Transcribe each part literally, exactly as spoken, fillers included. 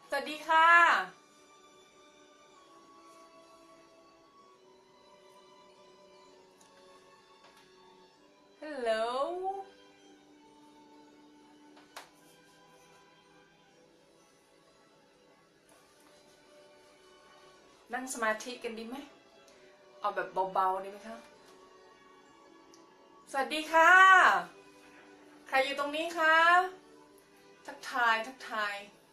สวัสดีค่ะฮัลโหลนั่งสมาธิกันดีไหมเอาแบบเบาๆดีไหมคะสวัสดีค่ะใครอยู่ตรงนี้คะทักทายทักทาย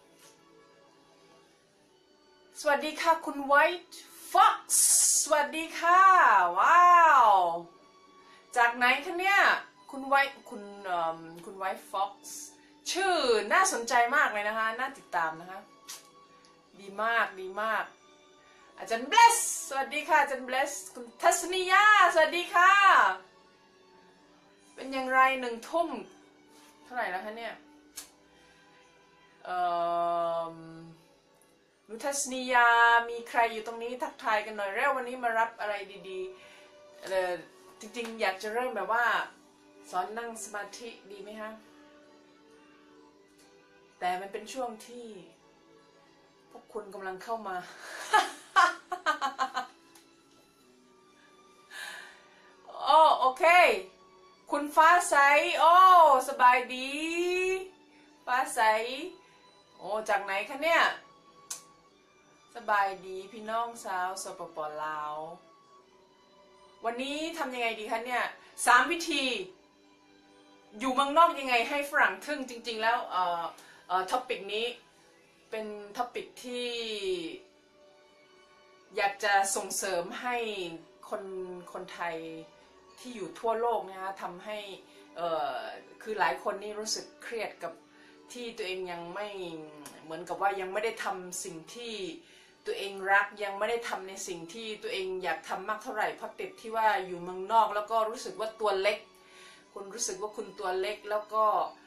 สวัสดีค่ะคุณ White Fox สวัสดีค่ะว้าวจากไหนคะเนี่ยคุณ White คุณคุณ White Fox ชื่อน่าสนใจมากเลยนะคะน่าติดตามนะคะดีมากดีมากอาจารย์ Bless สวัสดีค่ะอาจารย์ Bless คุณทัศนียาสวัสดีค่ะเป็นอย่างไรหนึ่งทุ่มเท่าไหร่แล้วคะเนี่ยเอ่อนุทัศนียามีใครอยู่ตรงนี้ทักทายกันหน่อยเร็ววันนี้มารับอะไรดีๆเออจริงๆอยากจะเริ่มแบบว่าสอนนั่งสมาธิดีไหมคะแต่มันเป็นช่วงที่พวกคุณกำลังเข้ามา โอ้โอเคคุณฟ้าใสโอ้สบายดีฟ้าใสโอ้จากไหนคะเนี่ยสบายดีพี่น้องสาวสปปลาววันนี้ทำยังไงดีคะเนี่ยสามวิธีอยู่เมืองนอกยังไงให้ฝรั่งทึ่งจริงๆแล้วเอ่อเอ่อท็อปิกนี้เป็นท็อปิกที่อยากจะส่งเสริมให้คนคนไทยที่อยู่ทั่วโลกนะคะทำให้เอ่อคือหลายคนนี่รู้สึกเครียดกับที่ตัวเองยังไม่เหมือนกับว่ายังไม่ได้ทำสิ่งที่ตัวเองรักยังไม่ได้ทำในสิ่งที่ตัวเองอยากทำมากเท่าไหร่เพราะติดที่ว่าอยู่เมืองนอกแล้วก็รู้สึกว่าตัวเล็กคุณรู้สึกว่าคุณตัวเล็กแล้วก็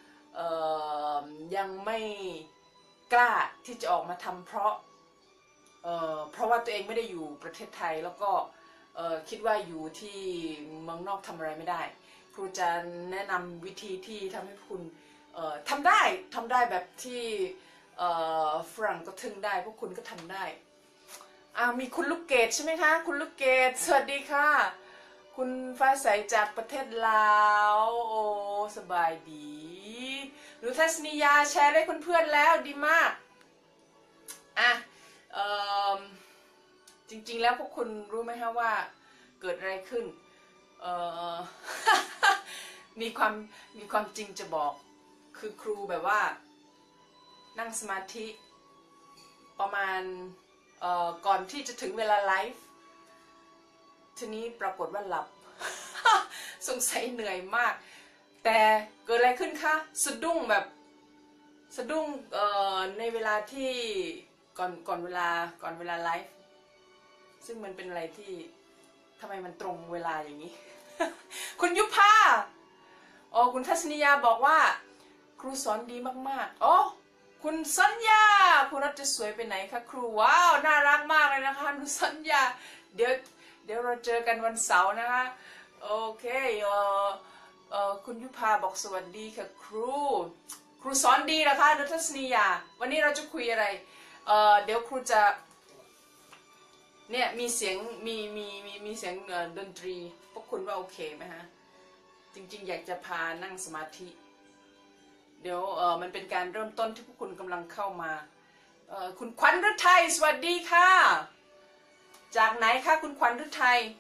ยังไม่กล้าที่จะออกมาทำเพราะเอ่อเพราะว่าตัวเองไม่ได้อยู่ประเทศไทยแล้วก็คิดว่าอยู่ที่เมืองนอกทำอะไรไม่ได้ครูจะแนะนำวิธีที่ทำให้คุณทำได้ทำได้แบบที่ฝรั่งก็ทึ่งได้พวกคุณก็ทำได้อ่ามีคุณลูกเกดใช่ไหมคะคุณลูกเกดสวัสดีค่ะคุณฟ้าใสจากประเทศลาวโอ้สบายดีหรือทัศนียาแชร์ให้เพื่อนๆแล้วดีมากอ่ะจริงๆแล้วพวกคุณรู้ไหมคะว่าเกิดอะไรขึ้นมีความมีความจริงจะบอกคือครูแบบว่านั่งสมาธิประมาณก่อนที่จะถึงเวลาไลฟ์ทีนี้ปรากฏว่าหลับ สงสัยเหนื่อยมากแต่เกิดอะไรขึ้นคะสะดุ้งแบบสะดุ้งในเวลาที่ก่อนก่อนเวลาก่อนเวลาไลฟ์ซึ่งมันเป็นอะไรที่ทำไมมันตรงเวลาอย่างนี้ คุณยุพาอ๋อคุณทัศนียาบอกว่าครูสอนดีมากๆอ๋อคุณสัญญาคุณรัตจะสวยไปไหนคะครูว้าวน่ารักมากเลยนะคะคุณสัญญาเดี๋ยวเดี๋ยวเราเจอกันวันเสาร์นะคะโอเคเอ่อเอ่อคุณยุพาบอกสวัสดีค่ะครูครูสอนดีนะคะนุทัศนียาวันนี้เราจะคุยอะไรเอ่อเดี๋ยวครูจะเนี่ยมีเสียงมีมีมีมีเสียงดนตรีพวกคุณว่าโอเคไหมฮะจริงๆอยากจะพานั่งสมาธิเดี๋ยวเออมันเป็นการเริ่มต้นที่พวกคุณกำลังเข้ามาเออคุณขวัญฤทัยสวัสดีค่ะจากไหนคะคุณขวัญฤทัย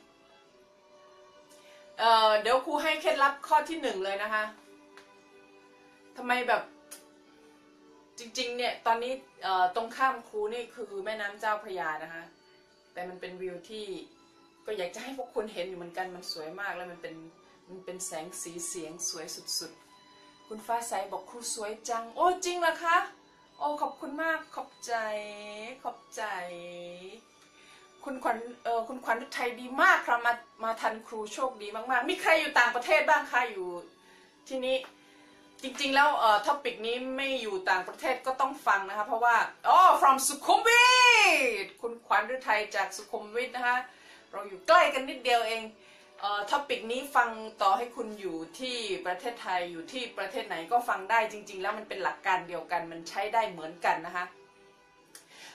เออเดี๋ยวครูให้เคล็ดลับข้อที่หนึ่งเลยนะคะทำไมแบบจริงๆเนี่ยตอนนี้เอ่อตรงข้ามครูนี่คือแม่น้ำเจ้าพระยานะคะแต่มันเป็นวิวที่ก็อยากจะให้พวกคุณเห็นอยู่เหมือนกันมันสวยมากแล้วมันเป็นมันเป็นแสงสีเสียงสวยสุดๆคุณฟ้าใสบอกครูสวยจังโอ้จริงเหรอคะโอ้ขอบคุณมากขอบใจขอบใจคุณขวัญเออคุณขวัญฤทัยดีมากครับมามาทันครูโชคดีมากๆมีใครอยู่ต่างประเทศบ้างคะอยู่ที่นี้จริงๆแล้วเอ่อท็อปิกนี้ไม่อยู่ต่างประเทศก็ต้องฟังนะคะเพราะว่าอ๋อ from สุขุมวิทคุณขวัญฤทัยจากสุขุมวิทนะคะเราอยู่ใกล้กันนิดเดียวเองเอ่อท็อปิกนี้ฟังต่อให้คุณอยู่ที่ประเทศไทยอยู่ที่ประเทศไหนก็ฟังได้จริงๆแล้วมันเป็นหลักการเดียวกันมันใช้ได้เหมือนกันนะคะ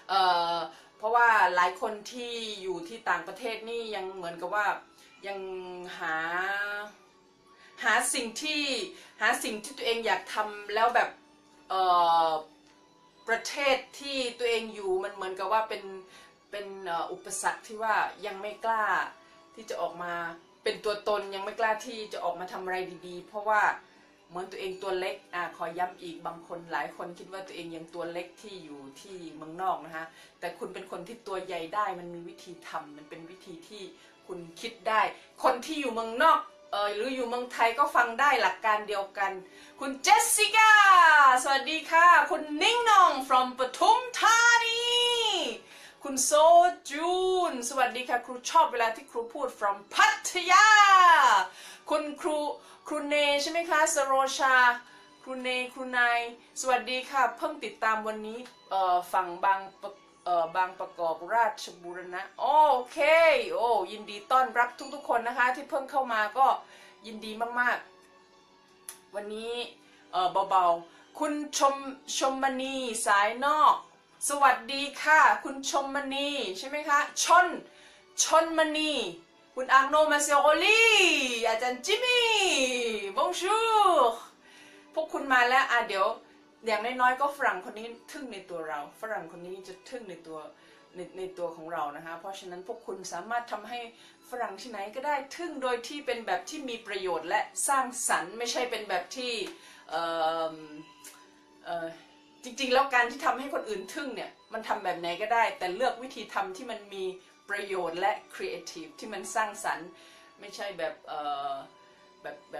เอ่อเพราะว่าหลายคนที่อยู่ที่ต่างประเทศนี่ยังเหมือนกับว่ายังหาหาสิ่งที่หาสิ่งที่ตัวเองอยากทำแล้วแบบเอ่อประเทศที่ตัวเองอยู่มันเหมือนกับว่าเป็นเป็นอุปสรรคที่ว่ายังไม่กล้าที่จะออกมาเป็นตัวตนยังไม่กล้าที่จะออกมาทำอะไรดีๆเพราะว่าเหมือนตัวเองตัวเล็กอ่ะขอย้ำอีกบางคนหลายคนคิดว่าตัวเองยังตัวเล็กที่อยู่ที่เมืองนอกนะคะแต่คุณเป็นคนที่ตัวใหญ่ได้มันมีวิธีทำมันเป็นวิธีที่คุณคิดได้คนที่อยู่เมืองนอกเออหรืออยู่เมืองไทยก็ฟังได้หลักการเดียวกันคุณเจสสิก้าสวัสดีค่ะคุณนิ่งนอง from ปทุมธานีคุณโซจูนสวัสดีค่ะครูชอบเวลาที่ครูพูด from พัทยาคุณครูครูเนใช่ไหมคะสโรชาครูเนครูนายสวัสดีค่ะเพิ่งติดตามวันนี้ฝั่งบางบางประกอบราชบุรณะโอเคโอ้ยินดีต้อนรับทุกๆคนนะคะที่เพิ่งเข้ามาก็ยินดีมากๆวันนี้เบาๆคุณชมชมมณีสายนอกสวัสดีค่ะคุณชมมณีใช่ไหมคะชนชนมณีคุณอังโนมาเซโรลีอาจารย์จิมมี่บงชูพวกคุณมาแล้วอ่ะเดี๋ยวอย่างน้อยๆก็ฝรั่งคนนี้ทึ่งในตัวเราฝรั่งคนนี้จะทึ่งในตัวในในตัวของเรานะคะเพราะฉะนั้นพวกคุณสามารถทำให้ฝรั่งที่ไหนก็ได้ทึ่งโดยที่เป็นแบบที่มีประโยชน์และสร้างสรรค์ไม่ใช่เป็นแบบที่เอ่อเอ่อจริงๆแล้วการที่ทำให้คนอื่นทึ่งเนี่ยมันทำแบบไหนก็ได้แต่เลือกวิธีทำที่มันมีประโยชน์และครีเอทีฟที่มันสร้างสรรค์ไม่ใช่แบบเอ่อแบบแบบ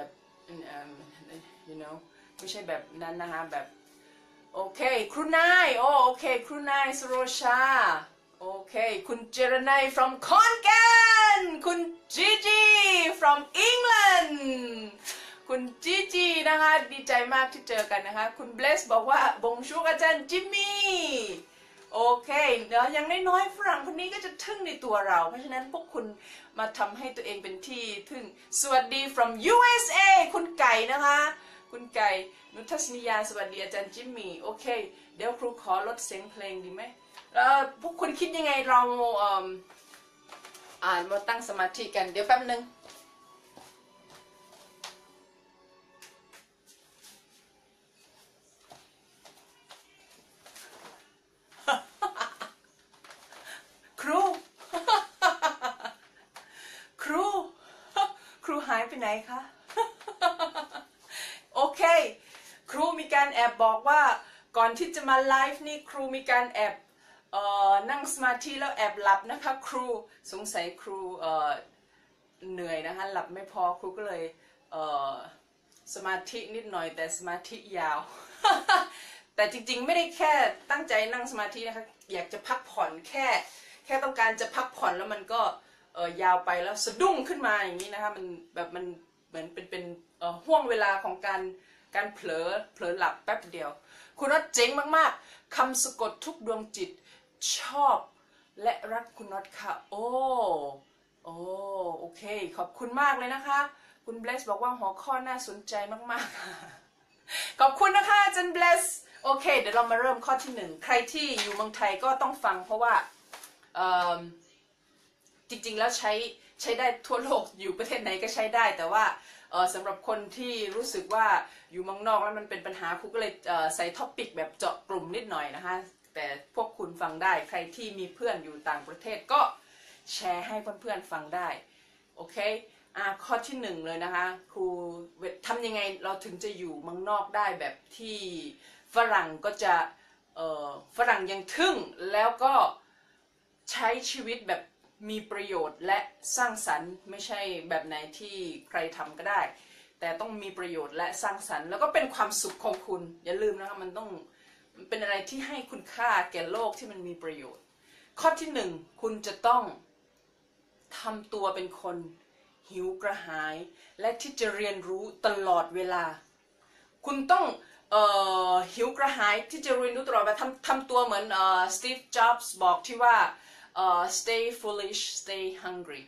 you know ไม่ใช่แบบนั้นนะคะแบบโอเคครูนายโอโอเคครูนายสโรชาโอเคคุณเจรนัย from ขอนแก่นคุณจีจี from England คุณจีจีนะคะดีใจมากที่เจอกันนะคะคุณเบสบอกว่าบงชูอาจารย์จิมมี่โอเคเดี๋ยวอย่างน้อยๆฝรั่งคนนี้ก็จะทึ่งในตัวเราเพราะฉะนั้นพวกคุณมาทำให้ตัวเองเป็นที่ทึ่งสวัสดี from ยู เอส เอ คุณไก่นะคะคุณไก่นุทัศนียาสวัสดีอาจารย์จิมมี่โอเคเดี๋ยวครูขอลดเสียงเพลงดีไหมแล้วพวกคุณคิดยังไงเราอ่านมาตั้งสมาธิกันเดี๋ยวแป๊บนึงครูครูครูหายไปไหนคะโอเคครูมีการแอบบอกว่าก่อนที่จะมาไลฟ์นี่ครูมีการแอบเอ่อนั่งสมาธิแล้วแอบหลับนะคะครูสงสัยครูเอ่อเหนื่อยนะคะหลับไม่พอครูก็เลยเอ่อสมาธินิดหน่อยแต่สมาธิยาว แต่จริงๆไม่ได้แค่ตั้งใจนั่งสมาธินะคะอยากจะพักผ่อนแค่แค่ต้องการจะพักผ่อนแล้วมันก็เอ่อยาวไปแล้วสะดุ้งขึ้นมาอย่างนี้นะคะมันแบบมันเหมือนเป็นเป็นเอ่อห่วงเวลาของการการเผลอเผลอหลับแป๊บเดียวคุณน็อตเจ๋งมากๆคำสะกดทุกดวงจิตชอบและรักคุณน็อตค่ะโอ้โอ้โอเคขอบคุณมากเลยนะคะคุณเบลสบอกว่าหัวข้อน่าสนใจมากๆขอบคุณนะคะอาจารย์เบลสโอเคเดี๋ยวเรามาเริ่มข้อที่หนึ่งใครที่อยู่เมืองไทยก็ต้องฟังเพราะว่าจริงๆแล้วใช้ใช้ได้ทั่วโลกอยู่ประเทศไหนก็ใช้ได้แต่ว่าสำหรับคนที่รู้สึกว่าอยู่เมืองนอกแล้วมันเป็นปัญหาครูก็เลยใส่ท็อปิกแบบเจาะกลุ่มนิดหน่อยนะคะแต่พวกคุณฟังได้ใครที่มีเพื่อนอยู่ต่างประเทศก็แชร์ให้เพื่อนๆฟังได้โอเคอ่ะข้อที่หนึ่งเลยนะคะครูทำยังไงเราถึงจะอยู่เมืองนอกได้แบบที่ฝรั่งก็จะฝรั่งยังทึ่งแล้วก็ใช้ชีวิตแบบมีประโยชน์และสร้างสรรค์ไม่ใช่แบบไหนที่ใครทำก็ได้แต่ต้องมีประโยชน์และสร้างสรรค์แล้วก็เป็นความสุขของคุณอย่าลืมนะคะมันต้องมันเป็นอะไรที่ให้คุณค่าแก่โลกที่มันมีประโยชน์ข้อที่หนึ่งคุณจะต้องทำตัวเป็นคนหิวกระหายและที่จะเรียนรู้ตลอดเวลาคุณต้องเอ่อหิวกระหายที่จะเรียนรู้ตลอดเวลาทำทำตัวเหมือนเอ่อสตีฟ จ็อบส์บอกที่ว่าUh, stay foolish stay hungry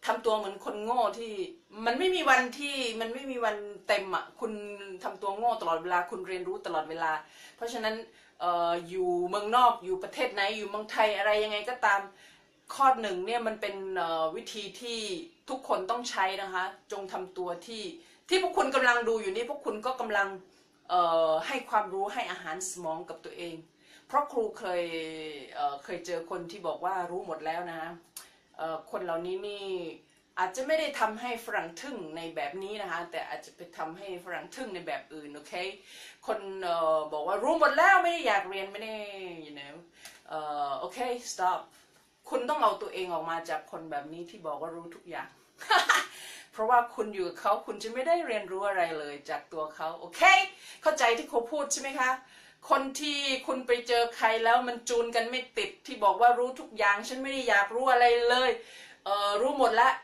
ทำตัวเหมือนคนโง่ที่มันไม่มีวันที่มันไม่มีวันเต็มอ่ะคุณทำตัวโง่ตลอดเวลาคุณเรียนรู้ตลอดเวลาเพราะฉะนั้นเอ่ออยู่เมืองนอกอยู่ประเทศไหนอยู่เมืองไทยอะไรยังไงก็ตามข้อหนึ่งเนี่ยมันเป็นวิธีที่ทุกคนต้องใช้นะคะจงทำตัวที่ที่พวกคุณกำลังดูอยู่นี่พวกคุณก็กำลังให้ความรู้ให้อาหารสมองกับตัวเองเพราะครูเคยเเคยเจอคนที่บอกว่ารู้หมดแล้วนะคนเหล่านี้นี่อาจจะไม่ได้ทำให้ฝรั่งทึ่งในแบบนี้นะคะแต่อาจจะไปทำให้ฝรั่งทึ่งในแบบอื่นโอเคคนบอกว่ารู้หมดแล้วไม่ได้อยากเรียนไม่ได้ you know โอเค stop คุณต้องเอาตัวเองออกมาจากคนแบบนี้ที่บอกว่ารู้ทุกอย่าง เพราะว่าคุณอยู่กับเขาคุณจะไม่ได้เรียนรู้อะไรเลยจากตัวเขาโอเคเข้าใจที่เขาพูดใช่ไหมคะคนที่คุณไปเจอใครแล้วมันจูนกันไม่ติดที่บอกว่ารู้ทุกอย่างฉันไม่ได้อยากรู้อะไรเลยเออรู้หมดแล้ว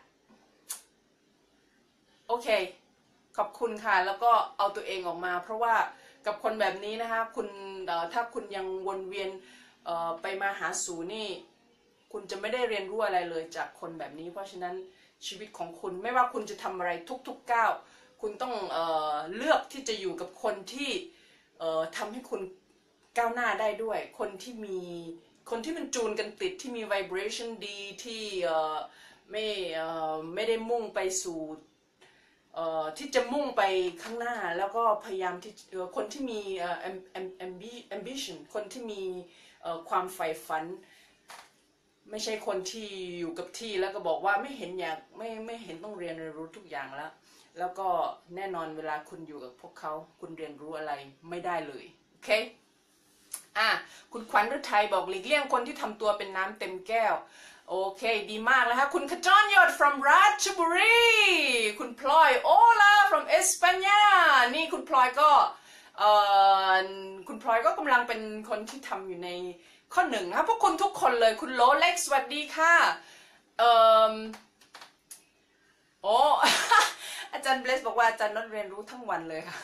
โอเคขอบคุณค่ะแล้วก็เอาตัวเองออกมาเพราะว่ากับคนแบบนี้นะคะคุณถ้าคุณยังวนเวียนไปมาหาสู่นี่คุณจะไม่ได้เรียนรู้อะไรเลยจากคนแบบนี้เพราะฉะนั้นชีวิตของคุณไม่ว่าคุณจะทำอะไรทุกๆก้าวคุณต้องเอ่อเลือกที่จะอยู่กับคนที่เอ่อทำให้คุณก้าวหน้าได้ด้วยคนที่มีคนที่มันจูนกันติดที่มี vibration ดีที่เอ่อไม่เอ่อไม่ได้มุ่งไปสู่เอ่อที่จะมุ่งไปข้างหน้าแล้วก็พยายามที่คนที่มีเอ่อ ambition คนที่มีเอ่อความใฝ่ฝันไม่ใช่คนที่อยู่กับที่แล้วก็บอกว่าไม่เห็นอยากไม่ไม่เห็นต้องเรียนรู้ทุกอย่างแล้วแล้วก็แน่นอนเวลาคุณอยู่กับพวกเขาคุณเรียนรู้อะไรไม่ได้เลยโอเคอ่ะคุณขวัญฤทัยบอกหลีกเลี่ยงคนที่ทำตัวเป็นน้ำเต็มแก้วโอเคดีมากแล้วค่ะคุณขจรยศ from ราชบุรีคุณพลอยโอลา from เอสปาญานี่คุณพลอยก็เอ่อคุณพลอยก็กำลังเป็นคนที่ทำอยู่ในข้อหนึ่งนะพวกคุณทุกคนเลยคุณโลเล็กสวัสดีค่ะเอ่อโอ้ อาจารย์เบลสบอกว่าอาจารย์นนท์เรียนรู้ทั้งวันเลยค่ะ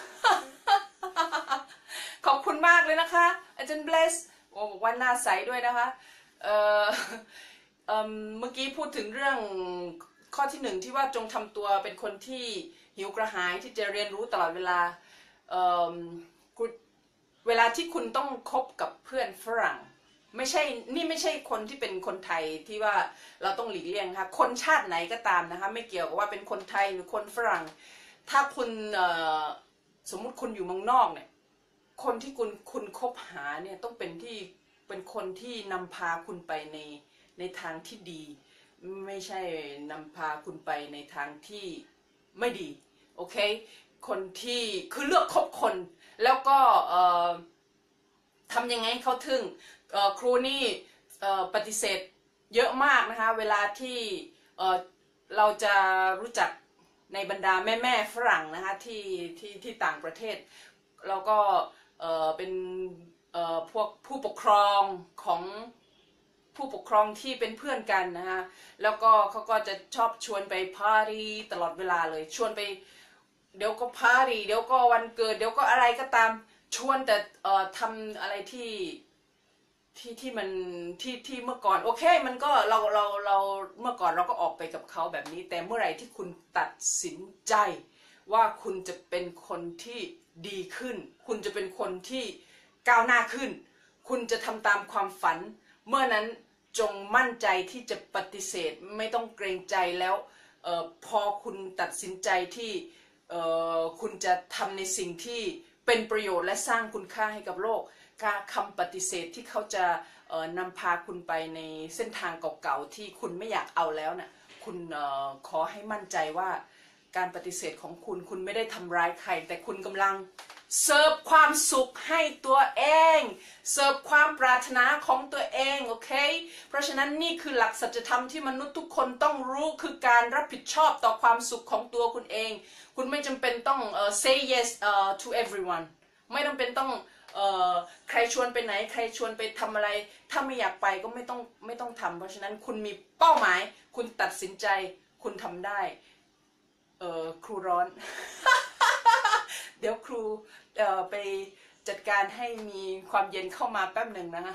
ขอบคุณมากเลยนะคะอาจารย์เบลสโอ้บอกว่าหน้าใสด้วยนะคะเอ่อเอ่อเมื่อกี้พูดถึงเรื่องข้อที่หนึ่งที่ว่าจงทำตัวเป็นคนที่หิวกระหายที่จะเรียนรู้ตลอดเวลาเอ่อเวลาที่คุณต้องคบกับเพื่อนฝรั่งไม่ใช่นี่ไม่ใช่คนที่เป็นคนไทยที่ว่าเราต้องหลีกเลี่ยงค่ะคนชาติไหนก็ตามนะคะไม่เกี่ยวกับว่าเป็นคนไทยหรือคนฝรั่งถ้าคุณสมมุติคุณอยู่เมืองนอกเนี่ยคนที่คุณคุณคบหาเนี่ยต้องเป็นที่เป็นคนที่นำพาคุณไปในในทางที่ดีไม่ใช่นำพาคุณไปในทางที่ไม่ดีโอเคคนที่คือเลือกคบคนแล้วก็ทำยังไงเขาถึงครูนี่ปฏิเสธเยอะมากนะคะเวลาที่เราจะรู้จักในบรรดาแม่แม่ฝรั่งนะคะที่ที่ที่ต่างประเทศแล้วก็เป็นพวกผู้ปกครองของผู้ปกครองที่เป็นเพื่อนกันนะคะแล้วก็เขาก็จะชอบชวนไปปาร์ตี้ตลอดเวลาเลยชวนไปเดี๋ยวก็ปาร์ตี้เดี๋ยวก็วันเกิดเดี๋ยวก็อะไรก็ตามชวนแต่ทำอะไรที่ที่ที่มันที่ที่เมื่อก่อนโอเคมันก็เราเราเราเมื่อก่อนเราก็ออกไปกับเขาแบบนี้แต่เมื่อไหร่ที่คุณตัดสินใจว่าคุณจะเป็นคนที่ดีขึ้นคุณจะเป็นคนที่ก้าวหน้าขึ้นคุณจะทำตามความฝันเมื่อนั้นจงมั่นใจที่จะปฏิเสธไม่ต้องเกรงใจแล้วเอ่อพอคุณตัดสินใจที่เอ่อคุณจะทำในสิ่งที่เป็นประโยชน์และสร้างคุณค่าให้กับโลกการคำปฏิเสธที่เขาจะเอ่อนำพาคุณไปในเส้นทางเก่าๆที่คุณไม่อยากเอาแล้วนะ่ะคุณเอ่อขอให้มั่นใจว่าการปฏิเสธของคุณคุณไม่ได้ทำร้ายใครแต่คุณกำลังเสิร์ฟความสุขให้ตัวเองเสิร์ฟความปรารถนาของตัวเองโอเคเพราะฉะนั้นนี่คือหลักสัจธรรมที่มนุษย์ทุกคนต้องรู้คือการรับผิดชอบต่อความสุขของตัวคุณเองคุณไม่จำเป็นต้อง uh, say yes uh, to everyone ไม่จำเป็นต้องเอ่อใครชวนไปไหนใครชวนไปทำอะไรถ้าไม่อยากไปก็ไม่ต้องไม่ต้องทำเพราะฉะนั้นคุณมีเป้าหมายคุณตัดสินใจคุณทำได้เอ่อครูร้อน เดี๋ยวครูเอ่อไปจัดการให้มีความเย็นเข้ามาแป๊บหนึ่งนะคะ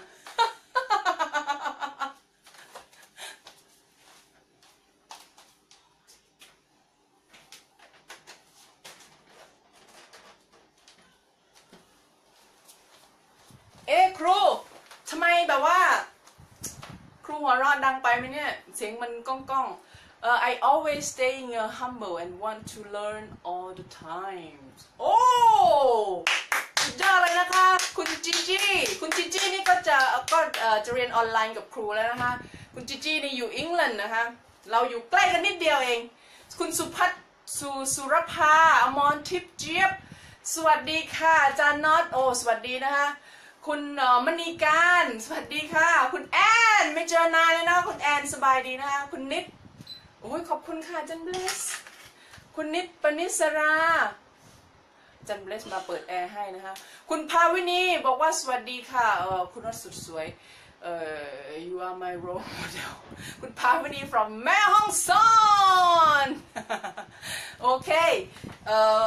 ครูทำไมแบบว่าครูหัวเราะดังไปไหมเนี่ยเสียงมันก้องก้องเอ่อ I always staying humble and want to learn all the time โอ้สุดยอดเลยนะคะคุณจิจี้คุณจิจี้นี่ก็จะก็จะเรียนออนไลน์กับครูแล้วนะคะคุณจิจี้นี่อยู่อังกฤษนะคะเราอยู่ใกล้กันนิดเดียวเองคุณสุพัฒน์สุสุรภาอมรทิพย์เจี๊ยบสวัสดีค่ะอาจารย์น็อตโอ้สวัสดีนะคะคุณมณีการสวัสดีค่ะคุณแอนไม่เจอนานเลยนะคุณแอนสบายดีนะคะคุณนิดโอ้ยขอบคุณค่ะจันเบลสคุณนิดปณิสราจันเบลสมาเปิดแอร์ให้นะคะคุณภาวินีบอกว่าสวัสดีค่ะเออคุณรัศสุดสวยเอ่อ you are my role model คุณภาวินี from แม่ฮ่องสอนโอเคเอ่อ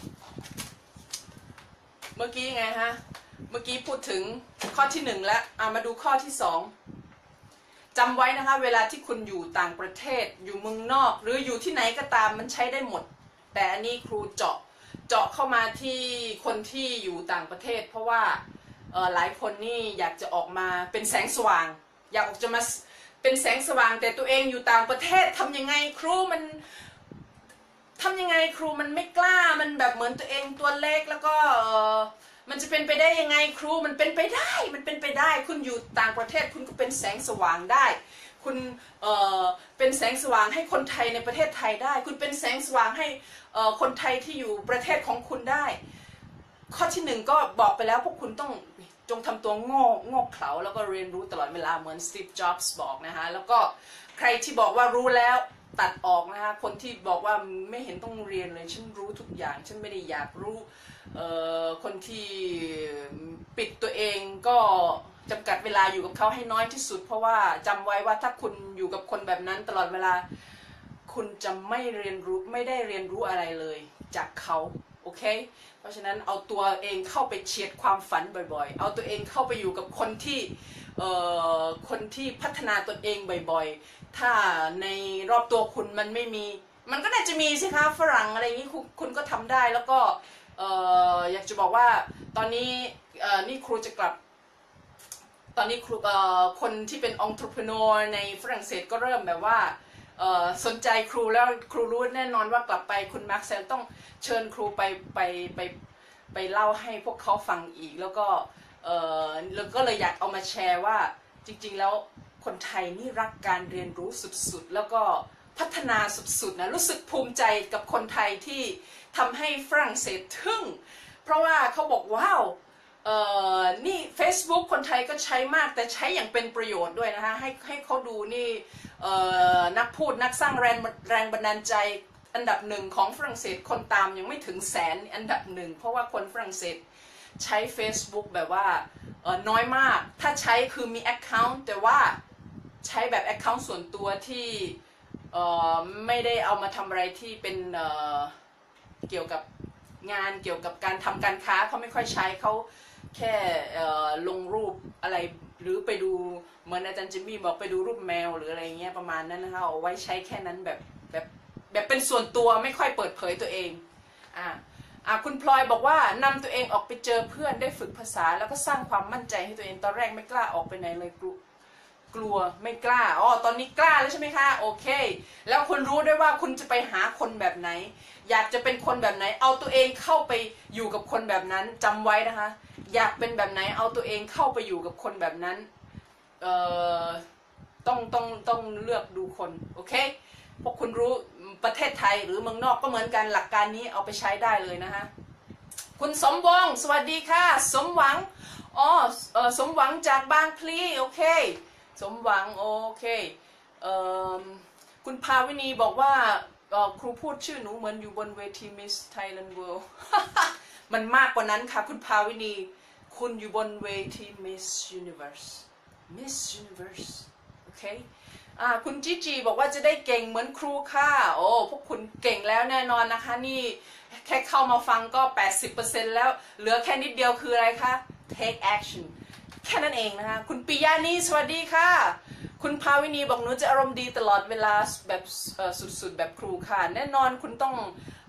เมื่อกี้ไงฮะเมื่อกี้พูดถึงข้อที่หนึ่งแล้วอ่ะมาดูข้อที่สองจำไว้นะคะเวลาที่คุณอยู่ต่างประเทศอยู่เมืองนอกหรืออยู่ที่ไหนก็ตามมันใช้ได้หมดแต่อันนี้ครูเจาะเจาะเข้ามาที่คนที่อยู่ต่างประเทศเพราะว่าเอ่อหลายคนนี่อยากจะออกมาเป็นแสงสว่างอยากออกจะมาเป็นแสงสว่างแต่ตัวเองอยู่ต่างประเทศทำยังไงครูมันทำยังไงครูมันไม่กล้ามันแบบเหมือนตัวเองตัวเล็กแล้วก็มันจะเป็นไปได้ยังไงครูมันเป็นไปได้มันเป็นไปได้คุณอยู่ต่างประเทศคุณก็เป็นแสงสว่างได้คุณเอ่อเป็นแสงสว่างให้คนไทยในประเทศไทยได้คุณเป็นแสงสว่างให้เอ่อคนไทยที่อยู่ประเทศของคุณได้ข้อที่หนึ่งก็บอกไปแล้วพวกคุณต้องจงทำตัวโง่โง่เขลาแล้วก็เรียนรู้ตลอดเวลาเหมือนสตีฟจ็อบส์บอกนะคะแล้วก็ใครที่บอกว่ารู้แล้วตัดออกนะคะคนที่บอกว่าไม่เห็นต้องเรียนเลยฉันรู้ทุกอย่างฉันไม่ได้อยากรู้เอ่อคนที่ปิดตัวเองก็จำกัดเวลาอยู่กับเขาให้น้อยที่สุดเพราะว่าจำไว้ว่าถ้าคุณอยู่กับคนแบบนั้นตลอดเวลาคุณจะไม่เรียนรู้ไม่ได้เรียนรู้อะไรเลยจากเขาโอเคเพราะฉะนั้นเอาตัวเองเข้าไปเฉียดความฝันบ่อยๆเอาตัวเองเข้าไปอยู่กับคนที่เอ่อคนที่พัฒนาตัวเองบ่อยๆถ้าในรอบตัวคุณมันไม่มีมันก็น่าจะมีสิคะฝรั่งอะไรอย่างนี้คุณคุณก็ทำได้แล้วก็เอ่ออยากจะบอกว่าตอนนี้เอ่อนี่ครูจะกลับตอนนี้ครูเอ่อคนที่เป็น entrepreneur ในฝรั่งเศสก็เริ่มแบบว่าเอ่อสนใจครูแล้วครูรู้แน่นอนว่ากลับไปคุณมาร์คเซลต้องเชิญครูไปไปไปไปเล่าให้พวกเขาฟังอีกแล้วก็เอ่อแล้วก็เลยอยากเอามาแชร์ว่าจริงๆแล้วคนไทยนี่รักการเรียนรู้สุดๆแล้วก็พัฒนาสุดๆนะรู้สึกภูมิใจกับคนไทยที่ทำให้ฝรั่งเศสทึ่งเพราะว่าเขาบอกว้าวเอ่อนี่ Facebook คนไทยก็ใช้มากแต่ใช้อย่างเป็นประโยชน์ด้วยนะคะให้ให้เขาดูนี่เอ่อนักพูดนักสร้างแรงแรงบันดาลใจอันดับหนึ่งของฝรั่งเศสคนตามยังไม่ถึงแสนอันดับหนึ่งเพราะว่าคนฝรั่งเศสใช้ Facebook แบบว่าเอ่อน้อยมากถ้าใช้คือมี Account แต่ว่าใช้แบบ Account ส่วนตัวที่เอ่อไม่ได้เอามาทำอะไรที่เป็นเอ่อเกี่ยวกับงานเกี่ยวกับการทำการค้าเขาไม่ค่อยใช้เขาแค่ลงรูปอะไรหรือไปดูเหมือนอาจารย์จิมมี่บอกไปดูรูปแมวหรืออะไรเงี้ยประมาณนั้นนะคะเอาไว้ใช้แค่นั้นแบบแบบแบบเป็นส่วนตัวไม่ค่อยเปิดเผยตัวเองอ่าอ่าคุณพลอยบอกว่านำตัวเองออกไปเจอเพื่อนได้ฝึกภาษาแล้วก็สร้างความมั่นใจให้ตัวเองตอนแรกไม่กล้าออกไปไหนเลยกลัวกลัวไม่กล้าอ๋อตอนนี้กล้าแล้วใช่ไหมคะโอเคแล้วคุณรู้ด้วยว่าคุณจะไปหาคนแบบไหนอยากจะเป็นคนแบบไหนเอาตัวเองเข้าไปอยู่กับคนแบบนั้นจำไว้นะคะอยากเป็นแบบไหนเอาตัวเองเข้าไปอยู่กับคนแบบนั้นเอ่อต้องต้องต้องเลือกดูคนโอเคพวกคุณรู้ประเทศไทยหรือเมืองนอกก็เหมือนกันหลักการนี้เอาไปใช้ได้เลยนะคะคุณสมวงสวัสดีค่ะสมหวังอ๋อเอ่อสมหวังจากบางพลีโอเคสมหวังโอเคเอ่อคุณภาวินีบอกว่าครูพูดชื่อหนูเหมือนอยู่บนเวที Miss Thailand World มันมากกว่านั้นค่ะคุณภาวินีคุณอยู่บนเวที Miss Universe Miss Universe โอเคอ่าคุณจิจีบอกว่าจะได้เก่งเหมือนครูค่ะโอ้พวกคุณเก่งแล้วแน่นอนนะคะนี่แค่เข้ามาฟังก็ แปดสิบเปอร์เซ็นต์ แล้วเหลือแค่นิดเดียวคืออะไรคะ take action แค่นั้นเองนะคะคุณปิยานีสวัสดีค่ะคุณภาวินีบอกหนูจะอารมณ์ดีตลอดเวลาแบบสุดๆแบบครูค่ะแน่นอนคุณต้อง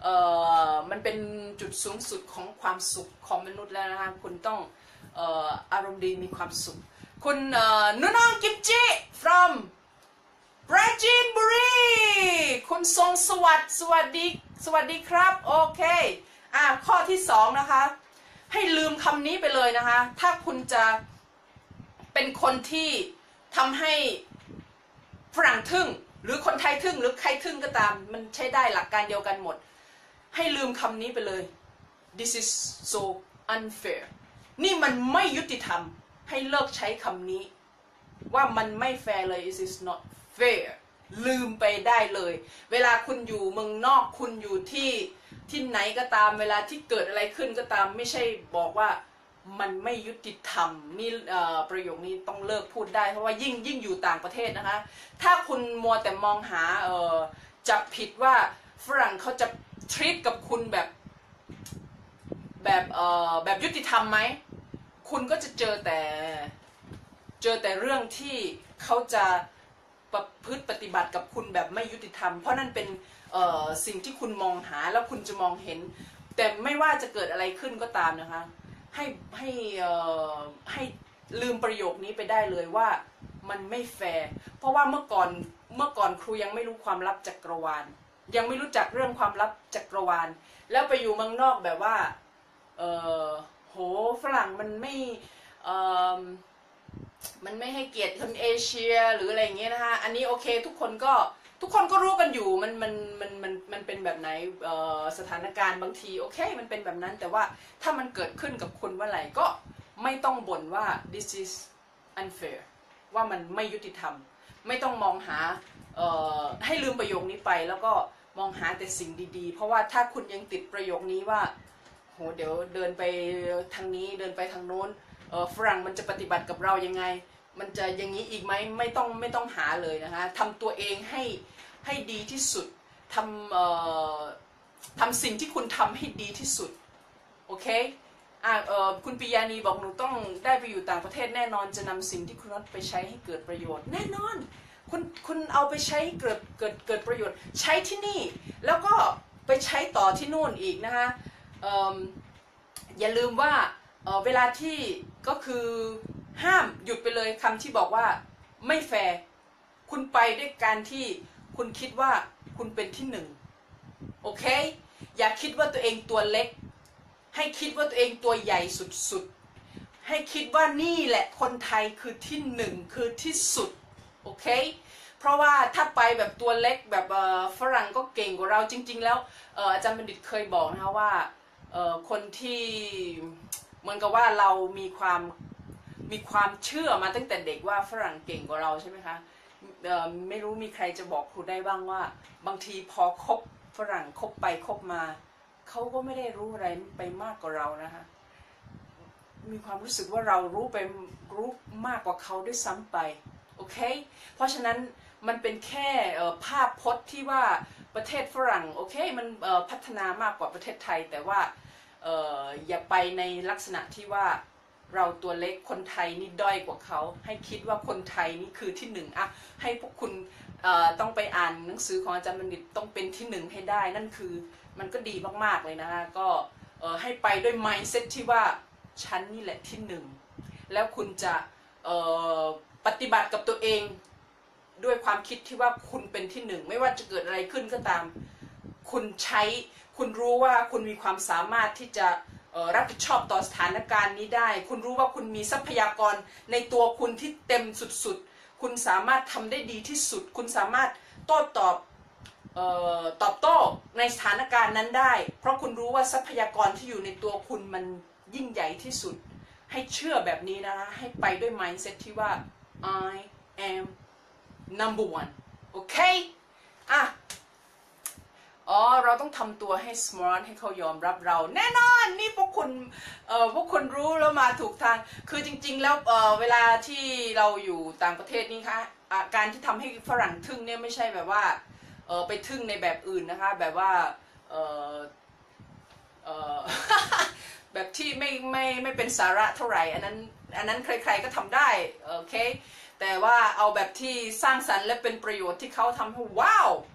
เอ่อมันเป็นจุดสูงสุดของความสุขของมนุษย์แล้วนะคะคุณต้องเอ่ออารมณ์ดีมีความสุขคุณเอ่อนุ่นองกิมจิ from ปราจีนบุรีคุณทรงสวัสดิ์สวัสดีสวัสดีครับโอเคอ่ะข้อที่สองนะคะให้ลืมคำนี้ไปเลยนะคะถ้าคุณจะเป็นคนที่ทำให้ฝรั่งทึ่งหรือคนไทยทึ่งหรือใครทึ่งก็ตามมันใช้ได้หลักการเดียวกันหมดให้ลืมคำนี้ไปเลย this is so unfair นี่มันไม่ยุติธรรมให้เลิกใช้คำนี้ว่ามันไม่แฟร์เลย it is not fair ลืมไปได้เลยเวลาคุณอยู่เมืองนอกคุณอยู่ที่ที่ไหนก็ตามเวลาที่เกิดอะไรขึ้นก็ตามไม่ใช่บอกว่ามันไม่ยุติธรรมนี่ประโยคนี้ต้องเลิกพูดได้เพราะว่ายิ่งยิ่งอยู่ต่างประเทศนะคะถ้าคุณมัวแต่มองหาจับผิดว่าฝรั่งเขาจะทรีตกับคุณแบบแบบเอ่อแบบยุติธรรมไหมคุณก็จะเจอแต่เจอแต่เรื่องที่เขาจะประพฤติปฏิบัติกับคุณแบบไม่ยุติธรรมเพราะนั่นเป็นเอ่อสิ่งที่คุณมองหาแล้วคุณจะมองเห็นแต่ไม่ว่าจะเกิดอะไรขึ้นก็ตามนะคะให้ให้เอ่อให้ลืมประโยคนี้ไปได้เลยว่ามันไม่แฟร์เพราะว่าเมื่อก่อนเมื่อก่อนครูยังไม่รู้ความลับจักรวาลยังไม่รู้จักเรื่องความลับจักรวาลแล้วไปอยู่เมืองนอกแบบว่าเออโหฝรั่งมันไม่เออมันไม่ให้เกียรติคนเอเชียหรืออะไรอย่างเงี้ยนะคะอันนี้โอเคทุกคนก็ทุกคนก็รู้กันอยู่มันมันมันมันมันเป็นแบบไหนเอ่อสถานการณ์บางทีโอเคมันเป็นแบบนั้นแต่ว่าถ้ามันเกิดขึ้นกับคุณเมื่อไหร่ก็ไม่ต้องบ่นว่า this is unfair ว่ามันไม่ยุติธรรมไม่ต้องมองหาเอ่อให้ลืมประโยคนี้ไปแล้วก็มองหาแต่สิ่งดีๆเพราะว่าถ้าคุณยังติดประโยคนี้ว่าโหเดี๋ยวเดินไปทางนี้เดินไปทางโน้นเอ่อฝรั่งมันจะปฏิบัติกับเรายังไงมันจะอย่างนี้อีกไหมไม่ต้องไม่ต้องหาเลยนะคะทำตัวเองให้ให้ดีที่สุดทำเอ่อทำสิ่งที่คุณทำให้ดีที่สุดโอเคอ่าเอ่อคุณปิยานีบอกหนูต้องได้ไปอยู่ต่างประเทศแน่นอนจะนำสิ่งที่คุณน็อตไปใช้ให้เกิดประโยชน์แน่นอนคุณคุณเอาไปใช้เกิดเกิดเกิดประโยชน์ใช้ที่นี่แล้วก็ไปใช้ต่อที่นู่นอีกนะคะเอ่ออย่าลืมว่าเอ่อเวลาที่ก็คือห้ามหยุดไปเลยคำที่บอกว่าไม่แฟร์คุณไปด้วยการที่คุณคิดว่าคุณเป็นที่หนึ่งโอเคอย่าคิดว่าตัวเองตัวเล็กให้คิดว่าตัวเองตัวใหญ่สุดๆให้คิดว่านี่แหละคนไทยคือที่หนึ่งคือที่สุดโอเคเพราะว่าถ้าไปแบบตัวเล็กแบบฝรั่งก็เก่งกว่าเราจริงๆแล้วอาจารย์บัณฑิตเคยบอกนะคะว่าคนที่เหมือนกับว่าเรามีความมีความเชื่อมาตั้งแต่เด็กว่าฝรั่งเก่งกว่าเราใช่ไหมคะไม่รู้มีใครจะบอกครูได้บ้างว่าบางทีพอคบฝรั่งคบไปคบมาเขาก็ไม่ได้รู้อะไรไปมากกว่าเรานะคะมีความรู้สึกว่าเรารู้ไปรู้มากกว่าเขาด้วยซ้ำไปโอเคเพราะฉะนั้นมันเป็นแค่ภาพพจน์ที่ว่าประเทศฝรั่งโอเคมันพัฒนามากกว่าประเทศไทยแต่ว่าอย่าไปในลักษณะที่ว่าเราตัวเล็กคนไทยนี่ด้อยกว่าเขาให้คิดว่าคนไทยนี่คือที่หนึ่งอะให้พวกคุณต้องไปอ่านหนังสือของอาจารย์บัณฑิตต้องเป็นที่หนึ่งให้ได้นั่นคือมันก็ดีมากๆเลยนะคะก็ให้ไปด้วย mindset ที่ว่าฉันนี่แหละที่หนึ่งแล้วคุณจะปฏิบัติกับตัวเองด้วยความคิดที่ว่าคุณเป็นที่หนึ่งไม่ว่าจะเกิดอะไรขึ้นก็ตามคุณใช้คุณรู้ว่าคุณมีความสามารถที่จะรับผิดชอบต่อสถานการณ์นี้ได้คุณรู้ว่าคุณมีทรัพยากรในตัวคุณที่เต็มสุดๆคุณสามารถทำได้ดีที่สุดคุณสามารถโต้ตอบเอ่อตอบโต้ในสถานการณ์นั้นได้เพราะคุณรู้ว่าทรัพยากรที่อยู่ในตัวคุณมันยิ่งใหญ่ที่สุดให้เชื่อแบบนี้นะคะให้ไปด้วย mindset ที่ว่า I am number one โอเคอ่ะอ๋อเราต้องทำตัวให้ smart ให้เขายอมรับเราแน่นอนนี่พวกคุณเอ่อพวกคุณรู้แล้วมาถูกทางคือจริงๆแล้วเอ่อเวลาที่เราอยู่ต่างประเทศนี่คะการที่ทำให้ฝรั่งทึ่งเนี่ยไม่ใช่แบบว่าเออไปทึ่งในแบบอื่นนะคะแบบว่าเออเออ แบบที่ไม่ไม่ไม่เป็นสาระเท่าไหร่อันนั้นอันนั้นใครๆก็ทำได้โอเคแต่ว่าเอาแบบที่สร้างสรรค์และเป็นประโยชน์ที่เขาทำให้ว้าว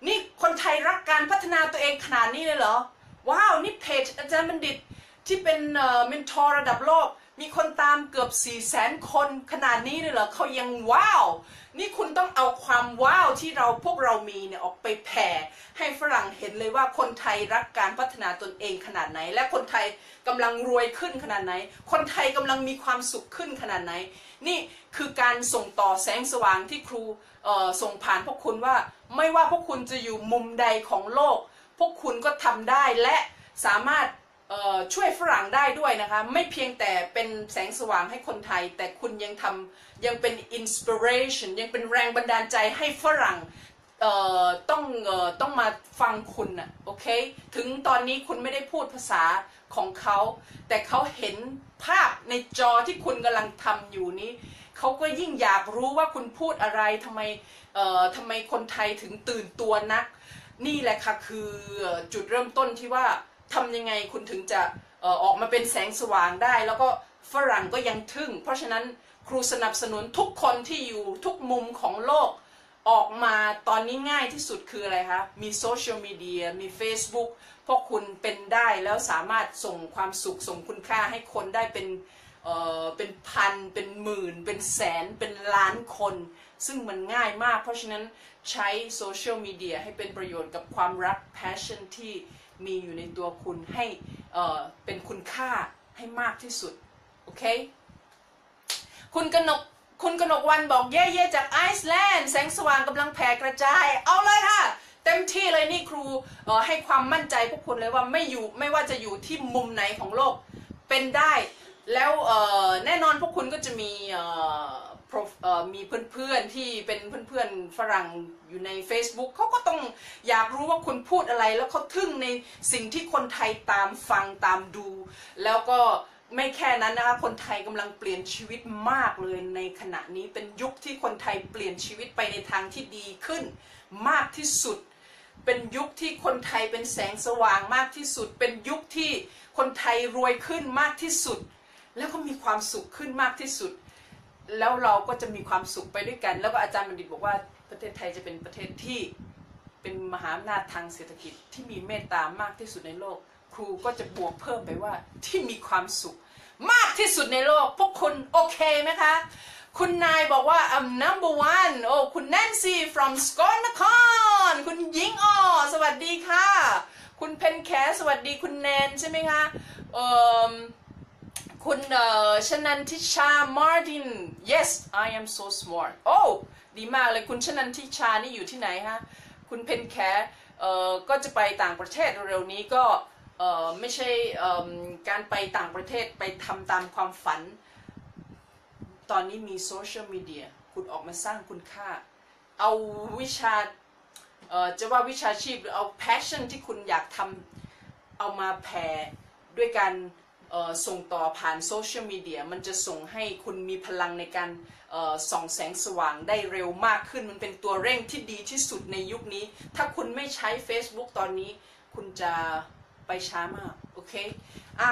นี่คนไทยรักการพัฒนาตัวเองขนาดนี้เลยเหรอว้าวนี่เพจอาจารย์บัณฑิตที่เป็นเมนทอร์ระดับโลกมีคนตามเกือบสี่แสนคนขนาดนี้เลยเหรอเขายังว้าวนี่คุณต้องเอาความว้าวที่เราพวกเรามีเนี่ยออกไปแผ่ให้ฝรั่งเห็นเลยว่าคนไทยรักการพัฒนาตนเองขนาดไหนและคนไทยกำลังรวยขึ้นขนาดไหนคนไทยกำลังมีความสุขขึ้นขนาดไหนนี่คือการส่งต่อแสงสว่างที่ครูส่งผ่านพวกคุณว่าไม่ว่าพวกคุณจะอยู่มุมใดของโลกพวกคุณก็ทำได้และสามารถช่วยฝรั่งได้ด้วยนะคะไม่เพียงแต่เป็นแสงสว่างให้คนไทยแต่คุณยังทำยังเป็นอินสปิเรชันยังเป็นแรงบันดาลใจให้ฝรั่งต้องต้องมาฟังคุณนะโอเคถึงตอนนี้คุณไม่ได้พูดภาษาของเขาแต่เขาเห็นภาพในจอที่คุณกำลังทำอยู่นี้เขาก็ยิ่งอยากรู้ว่าคุณพูดอะไรทำไมทำไมคนไทยถึงตื่นตัวนักนี่แหละค่ะคือจุดเริ่มต้นที่ว่าทำยังไงคุณถึงจะเอ่อออกมาเป็นแสงสว่างได้แล้วก็ฝรั่งก็ยังทึ่งเพราะฉะนั้นครูสนับสนุนทุกคนที่อยู่ทุกมุมของโลกออกมาตอนนี้ง่ายที่สุดคืออะไรคะมีโซเชียลมีเดียมี Facebook พวกคุณเป็นได้แล้วสามารถส่งความสุขส่งคุณค่าให้คนได้เป็นเอ่อเป็นพันเป็นหมื่นเป็นแสนเป็นล้านคนซึ่งมันง่ายมากเพราะฉะนั้นใช้โซเชียลมีเดียให้เป็นประโยชน์กับความรัก passion ที่มีอยู่ในตัวคุณให้เอ่อเป็นคุณค่าให้มากที่สุดโอเคคุณกนกคุณกนกวันบอกเย่ๆจากไอซ์แลนด์แสงสว่างกำลังแผ่กระจายเอาเลยค่ะเต็มที่เลยนี่ครูเอ่อให้ความมั่นใจพวกคุณเลยว่าไม่อยู่ไม่ว่าจะอยู่ที่มุมไหนของโลกเป็นได้แล้วเอ่อแน่นอนพวกคุณก็จะมีเอ่อมีเพื่อนๆที่เป็นเพื่อนๆฝรั่งอยู่ใน Facebook เขาก็ต้องอยากรู้ว่าคุณพูดอะไรแล้วเขาทึ่งในสิ่งที่คนไทยตามฟังตามดูแล้วก็ไม่แค่นั้นนะคะคนไทยกำลังเปลี่ยนชีวิตมากเลยในขณะนี้เป็นยุคที่คนไทยเปลี่ยนชีวิตไปในทางที่ดีขึ้นมากที่สุดเป็นยุคที่คนไทยเป็นแสงสว่างมากที่สุดเป็นยุคที่คนไทยรวยขึ้นมากที่สุดแล้วก็มีความสุขขึ้นมากที่สุดแล้วเราก็จะมีความสุขไปด้วยกันแล้วก็อาจารย์บัณฑิตบอกว่าประเทศไทยจะเป็นประเทศที่เป็นมหาอำนาจทางเศรษฐกิจที่มีเมตตามากที่สุดในโลกครูก็จะบวกเพิ่มไปว่าที่มีความสุขมากที่สุดในโลกพวกคุณโอเคไหมคะคุณนายบอกว่า I'm number one โอ้คุณแนนซี่ from สกลนครคุณหญิงอ้อสวัสดีค่ะคุณเพนแคสวัสดีคุณแนนใช่ไหมคะเอ่อคุณชนันทิชา Martin yes I am so smart โอ้ดีมากเลยคุณชนันทิชานี่อยู่ที่ไหนฮะคุณเพนแคเอ่อก็จะไปต่างประเทศเร็วๆนี้ก็เอ่อไม่ใช่การไปต่างประเทศไปทำตามความฝันตอนนี้มีโซเชียลมีเดียคุณออกมาสร้างคุณค่าเอาวิชาเอ่อจะว่าวิชาชีพหรือเอา passion ที่คุณอยากทำเอามาแผ่ด้วยการส่งต่อผ่านโซเชียลมีเดียมันจะส่งให้คุณมีพลังในการส่องแสงสว่างได้เร็วมากขึ้นมันเป็นตัวเร่งที่ดีที่สุดในยุคนี้ถ้าคุณไม่ใช้ Facebook ตอนนี้คุณจะไปช้ามากโอเคอ่ะ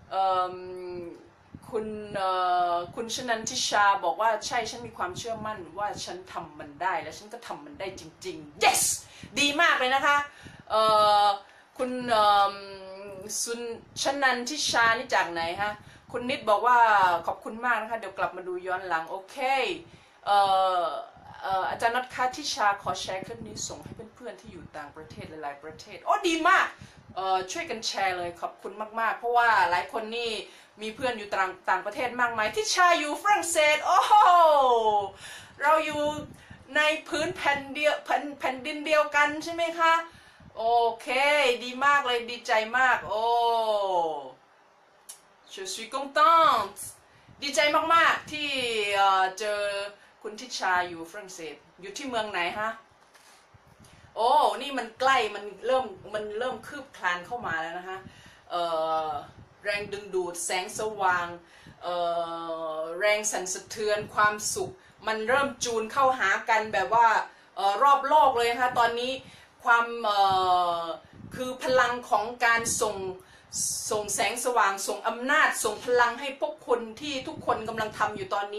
คุณคุณชนันทิชาบอกว่าใช่ฉันมีความเชื่อมั่นว่าฉันทำมันได้และฉันก็ทำมันได้จริงๆ yes ดีมากเลยนะคะคุณสุนชนันทิชานี่จากไหนฮะคุณนิดบอกว่าขอบคุณมากนะคะเดี๋ยวกลับมาดูย้อนหลังโอเคเอ่อเอ่ออาจารย์นัทคาทิชาขอแชร์คลิปนี้ส่งให้เพื่อนๆที่อยู่ต่างประเทศหลายๆประเทศโอ้ดีมากเอ่อช่วยกันแชร์เลยขอบคุณมากๆเพราะว่าหลายคนนี่มีเพื่อนอยู่ต่างต่างประเทศมากมายทิชาอยู่ฝรั่งเศสโอ้โหเราอยู่ในพื้นแผ่นเดียวแผ่นแผ่นดินเดียวกันใช่ไหมคะโอเคดีมากเลยดีใจมากโอ้ je suis contente ดีใจมากๆที่เจอคุณทิชาอยู่ฝรั่งเศสอยู่ที่เมืองไหนฮะโอ้นี่มันใกล้มันเริ่มมันเริ่มคืบคลานเข้ามาแล้วนะคะเอ่อแรงดึงดูดแสงสว่างเอ่อแรงสั่นสะเทือนความสุขมันเริ่มจูนเข้าหากันแบบว่าเอ่อรอบโลกเลยนะคะตอนนี้ความคือพลังของการส่งส่งแสงสว่างส่งอำนาจส่งพลังให้พวกคนที่ทุกคนกำลังทำอยู่ตอนนี้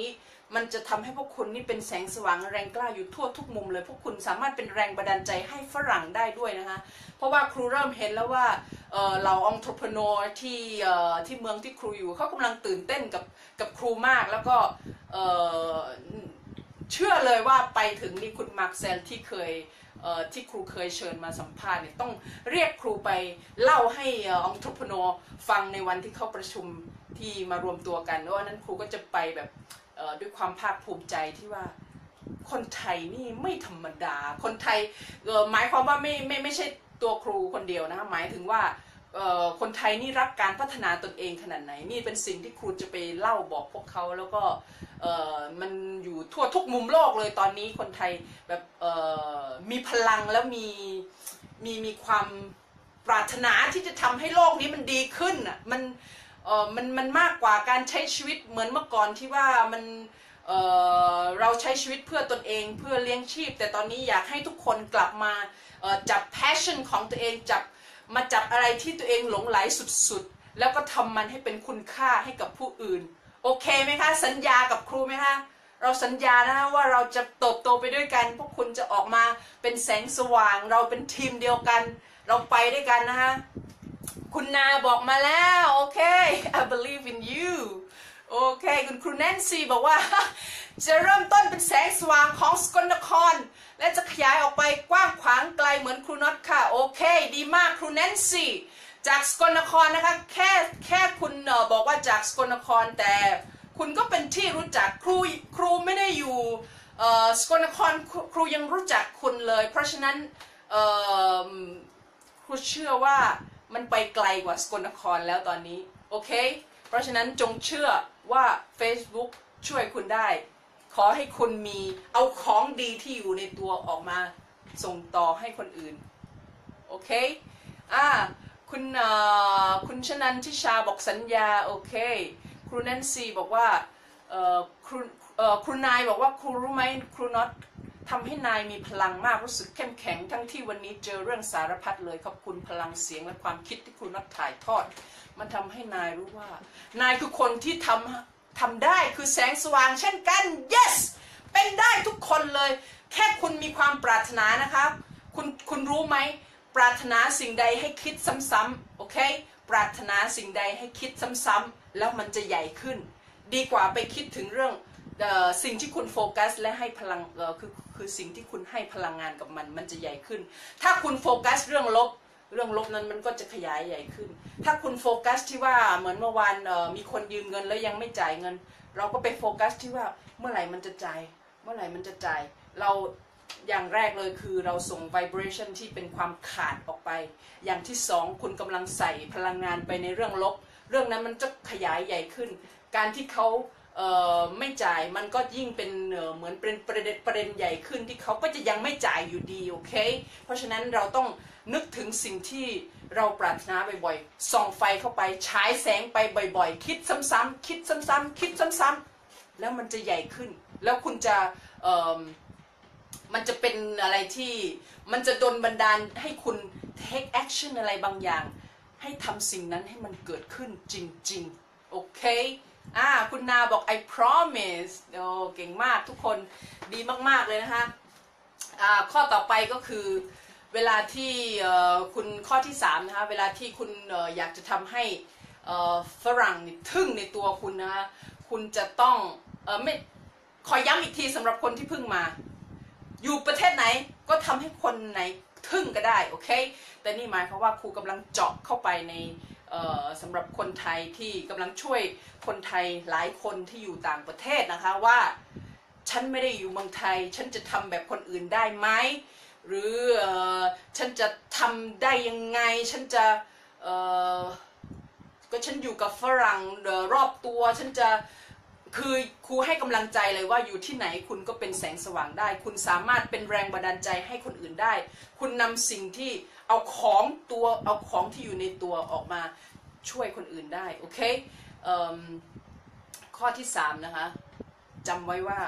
มันจะทำให้พวกคุณนี่เป็นแสงสว่างแรงกล้าอยู่ทั่วทุกมุมเลยพวกคุณสามารถเป็นแรงบันดาลใจให้ฝรั่งได้ด้วยนะคะเพราะว่าครูเริ่มเห็นแล้วว่าเอ่อเหล่าองค์ประกอบที่เอ่อที่เมืองที่ครูอยู่เขากำลังตื่นเต้นกับกับครูมากแล้วก็เอ่อเชื่อเลยว่าไปถึงนี่คุณมาร์คเซลที่เคยที่ครูเคยเชิญมาสัมภาษณ์เนี่ยต้องเรียกครูไปเล่าให้องค์ประกอบฟังในวันที่เขาประชุมที่มารวมตัวกันว่านั้นครูก็จะไปแบบด้วยความภาคภูมิใจที่ว่าคนไทยนี่ไม่ธรรมดาคนไทยหมายความว่าไม่ไม่ไม่ใช่ตัวครูคนเดียวนะคะหมายถึงว่าคนไทยนี่รักการพัฒนาตนเองขนาดไหนนี่เป็นสิ่งที่ครูจะไปเล่าบอกพวกเขาแล้วก็มันอยู่ทั่วทุกมุมโลกเลยตอนนี้คนไทยแบบมีพลังแล้วมีมีมีความปรารถนาที่จะทำให้โลกนี้มันดีขึ้นอ่ะมันเออมันมันมากกว่าการใช้ชีวิตเหมือนเมื่อก่อนที่ว่ามันเออเราใช้ชีวิตเพื่อตนเองเพื่อเลี้ยงชีพแต่ตอนนี้อยากให้ทุกคนกลับมาจับ passion ของตัวเองจับมาจับอะไรที่ตัวเองหลงไหลสุดๆแล้วก็ทำมันให้เป็นคุณค่าให้กับผู้อื่นโอเคไหมคะสัญญากับครูไหมคะเราสัญญานะว่าเราจะเติบโตไปด้วยกันพวกคุณจะออกมาเป็นแสงสว่างเราเป็นทีมเดียวกันเราไปด้วยกันนะคะคุณนาบอกมาแล้วโอเค I believe in you โอเคคุณครูแนนซี่บอกว่าจะเริ่มต้นเป็นแสงสว่างของสกลนครและจะขยายออกไปกว้างขวางไกลเหมือนครูน็อตค่ะโอเคดีมากครูแนนซี่จากสกลนครนะคะแค่แค่คุณบอกว่าจากสกลนครแต่คุณก็เป็นที่รู้จักครูครูไม่ได้อยู่สกลนครครูยังรู้จักคุณเลยเพราะฉะนั้นครูเชื่อว่ามันไปไกลกว่าสกลนครแล้วตอนนี้โอเคเพราะฉะนั้นจงเชื่อว่า Facebook ช่วยคุณได้ขอให้คุณมีเอาของดีที่อยู่ในตัวออกมาส่งต่อให้คนอื่นโอเคอ่าคุณคุณชนันทิชาบอกสัญญาโอเคครูแนนซี่บอกว่าครูครูนายบอกว่าครูรู้ไหมครูน็อตทำให้นายมีพลังมากรู้สึกเข้มแข็งทั้งที่วันนี้เจอเรื่องสารพัดเลยขอบคุณพลังเสียงและความคิดที่ครูน็อตถ่ายทอดมันทำให้นายรู้ว่านายคือคนที่ทำทำได้คือแสงสว่างเช่นกัน yes เป็นได้ทุกคนเลยแค่คุณมีความปรารถนานะคะคุณคุณรู้ไหมปรารถนาสิ่งใดให้คิดซ้ำๆโอเคปรารถนาสิ่งใดให้คิดซ้ำๆแล้วมันจะใหญ่ขึ้นดีกว่าไปคิดถึงเรื่องสิ่งที่คุณโฟกัสและให้พลังคือคือสิ่งที่คุณให้พลังงานกับมันมันจะใหญ่ขึ้นถ้าคุณโฟกัสเรื่องลบเรื่องลบนั้นมันก็จะขยายใหญ่ขึ้นถ้าคุณโฟกัสที่ว่าเหมือนเมื่อวานมีคนยืมเงินแล้วยังไม่จ่ายเงินเราก็ไปโฟกัสที่ว่าเมื่อไหร่มันจะจ่ายเมื่อไหร่มันจะจ่ายเราอย่างแรกเลยคือเราส่ง vibration ที่เป็นความขาดออกไปอย่างที่สองคุณกำลังใส่พลังงานไปในเรื่องลบเรื่องนั้นมันจะขยายใหญ่ขึ้นการที่เขาไม่จ่ายมันก็ยิ่งเป็นเหมือนเป็นประเด็นประเด็นใหญ่ขึ้นที่เขาก็จะยังไม่จ่ายอยู่ดีโอเคเพราะฉะนั้นเราต้องนึกถึงสิ่งที่เราปรารถนาบ่อยๆส่องไฟเข้าไปฉายแสงไปบ่อยๆคิดซ้ำๆคิดซ้ำๆคิดซ้ำๆแล้วมันจะใหญ่ขึ้นแล้วคุณจะมันจะเป็นอะไรที่มันจะดลบันดาลให้คุณ take action อะไรบางอย่างให้ทำสิ่งนั้นให้มันเกิดขึ้นจริงๆโอเคอ่าคุณนาบอก I promise โอ้เก่งมากทุกคนดีมากๆเลยนะคะอ่าข้อต่อไปก็คือเวลาที่คุณข้อที่สามนะคะเวลาที่คุณอยากจะทำให้ฝรั่งทึ่งในตัวคุณนะคะคุณจะต้องเออไม่ขอย้ำอีกทีสำหรับคนที่เพิ่งมาอยู่ประเทศไหนก็ทำให้คนไหนทึ่งก็ได้โอเคแต่นี่หมายความว่าครูกำลังเจาะเข้าไปในสำหรับคนไทยที่กำลังช่วยคนไทยหลายคนที่อยู่ต่างประเทศนะคะว่าฉันไม่ได้อยู่เมืองไทยฉันจะทำแบบคนอื่นได้ไหมหรือฉันจะทำได้ยังไงฉันจะก็ฉันอยู่กับฝรั่งรอบตัวฉันจะคือครูให้กำลังใจเลยว่าอยู่ที่ไหนคุณก็เป็นแสงสว่างได้คุณสามารถเป็นแรงบันดาลใจให้คนอื่นได้คุณนำสิ่งที่เอาของตัวเอาของที่อยู่ในตัวออกมาช่วยคนอื่นได้โอเคเอ่อข้อที่สามนะคะจำไว้ว่า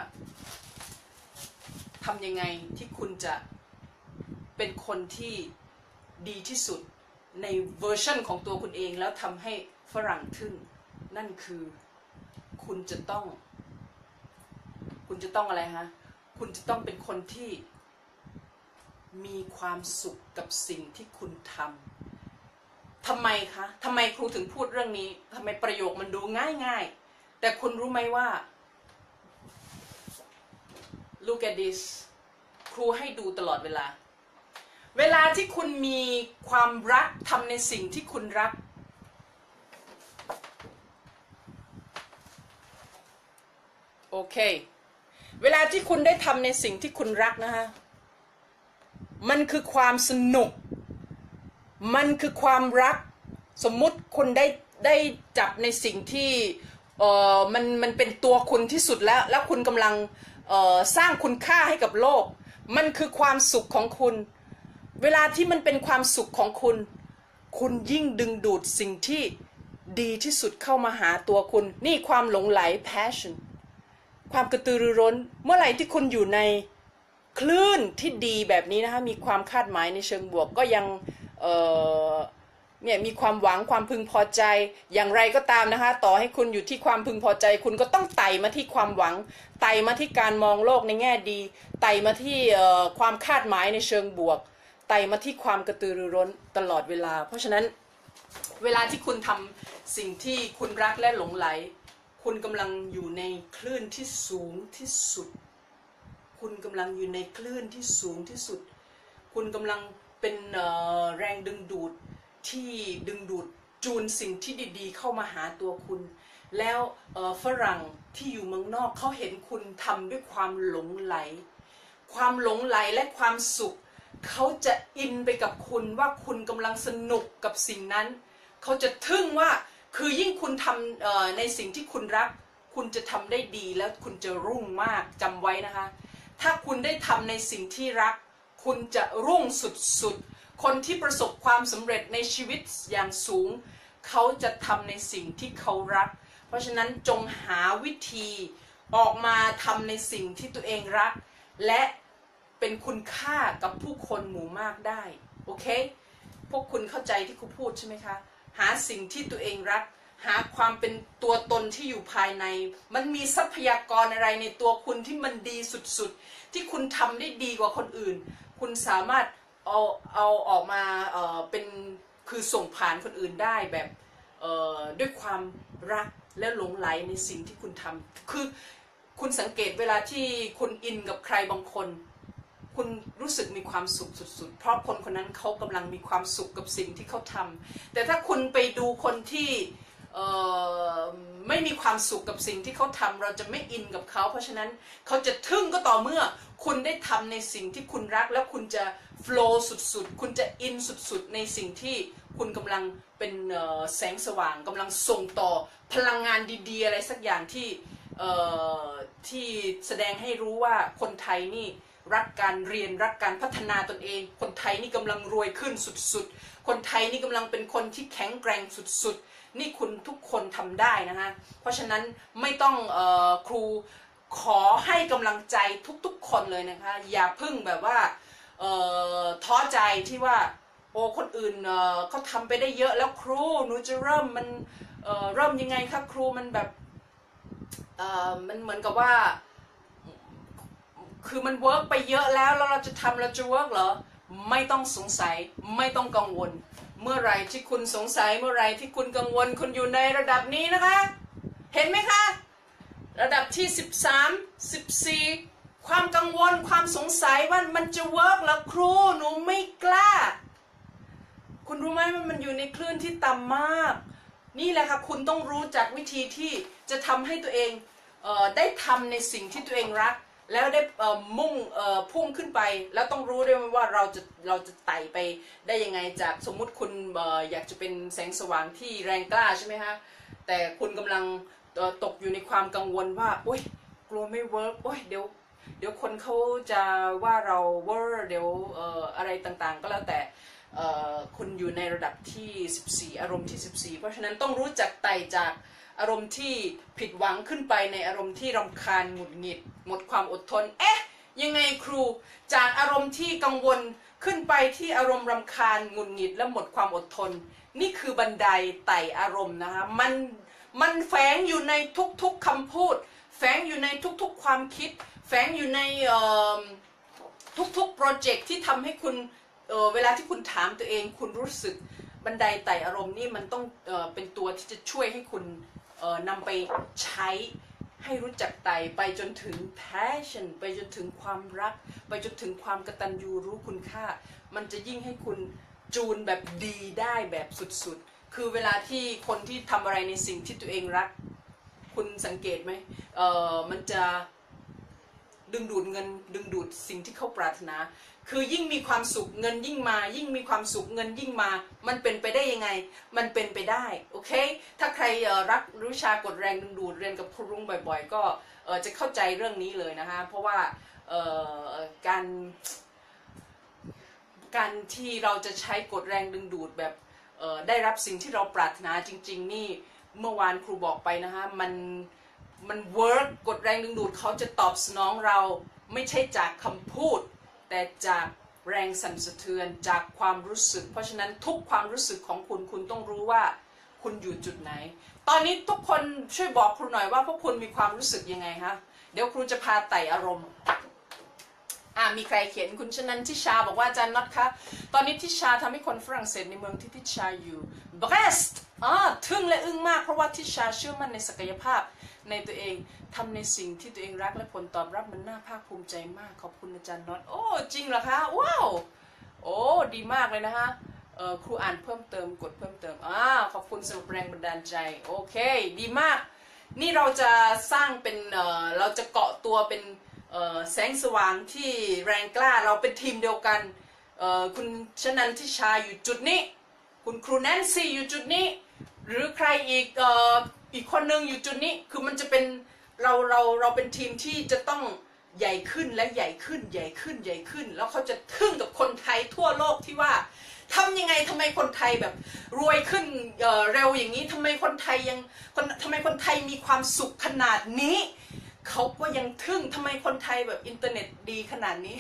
ทำยังไงที่คุณจะเป็นคนที่ดีที่สุดในเวอร์ชันของตัวคุณเองแล้วทำให้ฝรั่งทึ่งนั่นคือคุณจะต้องคุณจะต้องอะไรฮะคุณจะต้องเป็นคนที่มีความสุขกับสิ่งที่คุณทำทำไมคะทำไมครูถึงพูดเรื่องนี้ทำไมประโยคมันดูง่ายๆแต่คุณรู้ไหมว่า look at this ครูให้ดูตลอดเวลาเวลาที่คุณมีความรักทำในสิ่งที่คุณรักโอเคเวลาที่คุณได้ทำในสิ่งที่คุณรักนะฮะมันคือความสนุกมันคือความรักสมมุติคุณได้ได้จับในสิ่งที่เอ่อมันมันเป็นตัวคุณที่สุดแล้วแล้วคุณกำลังเอ่อสร้างคุณค่าให้กับโลกมันคือความสุขของคุณเวลาที่มันเป็นความสุขของคุณคุณยิ่งดึงดูดสิ่งที่ดีที่สุดเข้ามาหาตัวคุณนี่ความหลงไหล passion ความกระตือรือร้นเมื่อไหร่ที่คุณอยู่ในคลื่นที่ดีแบบนี้นะคะมีความคาดหมายในเชิงบวกก็ยังเอ่อเนี่ยมีความหวังความพึงพอใจอย่างไรก็ตามนะคะต่อให้คุณอยู่ที่ความพึงพอใจคุณก็ต้องไต่มาที่ความหวังไต่มาที่การมองโลกในแง่ดีไต่มาที่เอ่อความคาดหมายในเชิงบวกไต่มาที่ความกระตือรือร้นตลอดเวลาเพราะฉะนั้นเวลาที่คุณทำสิ่งที่คุณรักและหลงไหลคุณกำลังอยู่ในคลื่นที่สูงที่สุดคุณกำลังอยู่ในคลื่นที่สูงที่สุดคุณกำลังเป็นแรงดึงดูดที่ดึงดูดจูนสิ่งที่ดีๆเข้ามาหาตัวคุณแล้วฝรั่งที่อยู่เมืองนอกเขาเห็นคุณทำด้วยความหลงไหลความหลงไหลและความสุขเขาจะอินไปกับคุณว่าคุณกำลังสนุกกับสิ่งนั้นเขาจะทึ่งว่าคือยิ่งคุณทำในสิ่งที่คุณรักคุณจะทำได้ดีแล้วคุณจะรุ่งมากจำไว้นะคะถ้าคุณได้ทำในสิ่งที่รักคุณจะรุ่งสุดๆคนที่ประสบความสำเร็จในชีวิตอย่างสูงเขาจะทำในสิ่งที่เขารักเพราะฉะนั้นจงหาวิธีออกมาทำในสิ่งที่ตัวเองรักและเป็นคุณค่ากับผู้คนหมู่มากได้โอเคพวกคุณเข้าใจที่ครูพูดใช่ไหมคะหาสิ่งที่ตัวเองรักหาความเป็นตัวตนที่อยู่ภายในมันมีทรัพยากรอะไรในตัวคุณที่มันดีสุดๆที่คุณทำได้ดีกว่าคนอื่นคุณสามารถเอาเอาออกมาเอ่อเป็นคือส่งผ่านคนอื่นได้แบบเอ่อด้วยความรักและหลงไหลในสิ่งที่คุณทำคือคุณสังเกตเวลาที่คุณอินกับใครบางคนคุณรู้สึกมีความสุขสุดๆเพราะคนคนนั้นเขากำลังมีความสุขกับสิ่งที่เขาทำแต่ถ้าคุณไปดูคนที่ไม่มีความสุขกับสิ่งที่เขาทำเราจะไม่อินกับเขาเพราะฉะนั้นเขาจะทึ่งก็ต่อเมื่อคุณได้ทำในสิ่งที่คุณรักแล้วคุณจะโฟลว์สุดๆคุณจะอินสุดๆในสิ่งที่คุณกำลังเป็นแสงสว่างกำลังส่งต่อพลังงานดีๆอะไรสักอย่างที่ที่แสดงให้รู้ว่าคนไทยนี่รักการเรียนรักการพัฒนาตนเองคนไทยนี่กำลังรวยขึ้นสุดๆคนไทยนี่กำลังเป็นคนที่แข็งแกร่งสุดๆนี่คุณทุกคนทำได้นะฮะเพราะฉะนั้นไม่ต้องเอ่อครูขอให้กำลังใจทุกๆคนเลยนะคะอย่าพึ่งแบบว่าเอ่อท้อใจที่ว่าโอ้คนอื่นเอ่อเขาทำไปได้เยอะแล้วครูหนูจะเริ่มมันเอ่อเริ่มยังไงคะครูมันแบบเอ่อมันเหมือนกับว่าคือมันเวิร์กไปเยอะแล้วแล้วเราจะทำเราจะเวิร์กเหรอไม่ต้องสงสัยไม่ต้องกังวลเมื่อไรที่คุณสงสัยเมื่อไรที่คุณกังวลคุณอยู่ในระดับนี้นะคะเห็นไหมคะระดับที่สิบสาม สิบสี่ความกังวลความสงสัยว่ามันจะเวิร์กแล้วครูหนูไม่กล้าคุณรู้ไหมว่ามันอยู่ในคลื่นที่ต่ำมากนี่แหละค่ะคุณต้องรู้จักวิธีที่จะทำให้ตัวเองเอ่อได้ทำในสิ่งที่ตัวเองรักแล้วได้มุ่งพุ่งขึ้นไปแล้วต้องรู้ด้วยว่าเราจะเราจะไต่ไปได้ยังไงจากสมมุติคุณอยากจะเป็นแสงสว่างที่แรงกล้าใช่ไหมคะแต่คุณกำลังตกอยู่ในความกังวลว่าโอ๊ยกลัวไม่เวิร์กโอ๊ยเดี๋ยวเดี๋ยวคนเขาจะว่าเราเวอร์เดี๋ยวอะไรต่างๆก็แล้วแต่คุณอยู่ในระดับที่สิบสี่อารมณ์ที่สิบสี่เพราะฉะนั้นต้องรู้จักไต่จากอารมณ์ที่ผิดหวังขึ้นไปในอารมณ์ที่รำคาญหงุดหงิดหมดความอดทนเอ๊ะยังไงครูจากอารมณ์ที่กังวลขึ้นไปที่อารมณ์รำคาญหงุดหงิดและหมดความอดทนนี่คือบันไดไต่อารมณ์นะคะมันมันแฝงอยู่ในทุกๆคำพูดแฝงอยู่ในทุกๆความคิดแฝงอยู่ในทุกๆโปรเจกต์ที่ทำให้คุณ เ, เวลาที่คุณถามตัวเองคุณรู้สึกบันไดไต่อารมณ์นี่มันต้องเอเป็นตัวที่จะช่วยให้คุณนำไปใช้ให้รู้จักไต่ไปจนถึง passion ไปจนถึงความรักไปจนถึงความกตัญญูรู้คุณค่ามันจะยิ่งให้คุณจูนแบบดีได้แบบสุดๆคือเวลาที่คนที่ทำอะไรในสิ่งที่ตัวเองรักคุณสังเกตไหมเออมันจะดึงดูดเงินดึงดูดสิ่งที่เขาปรารถนาคือยิ่งมีความสุขเงินยิ่งมายิ่งมีความสุขเงินยิ่งมามันเป็นไปได้ยังไงมันเป็นไปได้โอเคถ้าใครรักวิชากฎแรงดึงดูดเรียนกับครูรุ้งบ่อยๆก็จะเข้าใจเรื่องนี้เลยนะคะเพราะว่าการการที่เราจะใช้กฎแรงดึงดูดแบบได้รับสิ่งที่เราปรารถนาจริงๆนี่เมื่อวานครูบอกไปนะคะมันมันเวิร์กกฎแรงดึงดูดเขาจะตอบสนองเราไม่ใช่จากคำพูดแต่จากแรงสั่นสะเทือนจากความรู้สึกเพราะฉะนั้นทุกความรู้สึกของคุณคุณต้องรู้ว่าคุณอยู่จุดไหนตอนนี้ทุกคนช่วยบอกครูหน่อยว่าพวกคุณมีความรู้สึกยังไงคะเดี๋ยวครูจะพาไต่อารมณ์อ่ามีใครเขียนคุณชนันทิชาบอกว่าอาจารย์น็อตคะตอนนี้ทิชาทำให้คนฝรั่งเศสในเมืองที่ทิชาอยู่เบรสต์อ่าทึ่งและอึ้งมากเพราะว่าทิชาเชื่อมั่นในศักยภาพในตัวเองทำในสิ่งที่ตัวเองรักและผลตอบรับมันน่าภาคภูมิใจมากขอบคุณอาจารย์น็อตโอ้จริงเหรอคะว้าวโอ้ดีมากเลยนะคะเอ่อครูอ่านเพิ่มเติมกดเพิ่มเติมอ่าขอบคุณสำหรับแรงบันดาลใจโอเคดีมากนี่เราจะสร้างเป็นเอ่อเราจะเกาะตัวเป็นเอ่อแสงสว่างที่แรงกล้าเราเป็นทีมเดียวกันเอ่อคุณชนันทิชาอยู่จุดนี้คุณครูแนนซี่อยู่จุดนี้หรือใครอีกเอ่ออีกคนนึงอยู่จุดนี้คือมันจะเป็นเราเราเราเป็นทีมที่จะต้องใหญ่ขึ้นและใหญ่ขึ้นใหญ่ขึ้นใหญ่ขึ้นแล้วเขาจะทึ่งกับคนไทยทั่วโลกที่ว่าทำยังไงทำไมคนไทยแบบรวยขึ้น เอ่อ เร็วอย่างนี้ทำไมคนไทยยังคนทำไมคนไทยมีความสุขขนาดนี้เขาก็ยังทึ่งทำไมคนไทยแบบอินเทอร์เน็ตดีขนาดนี้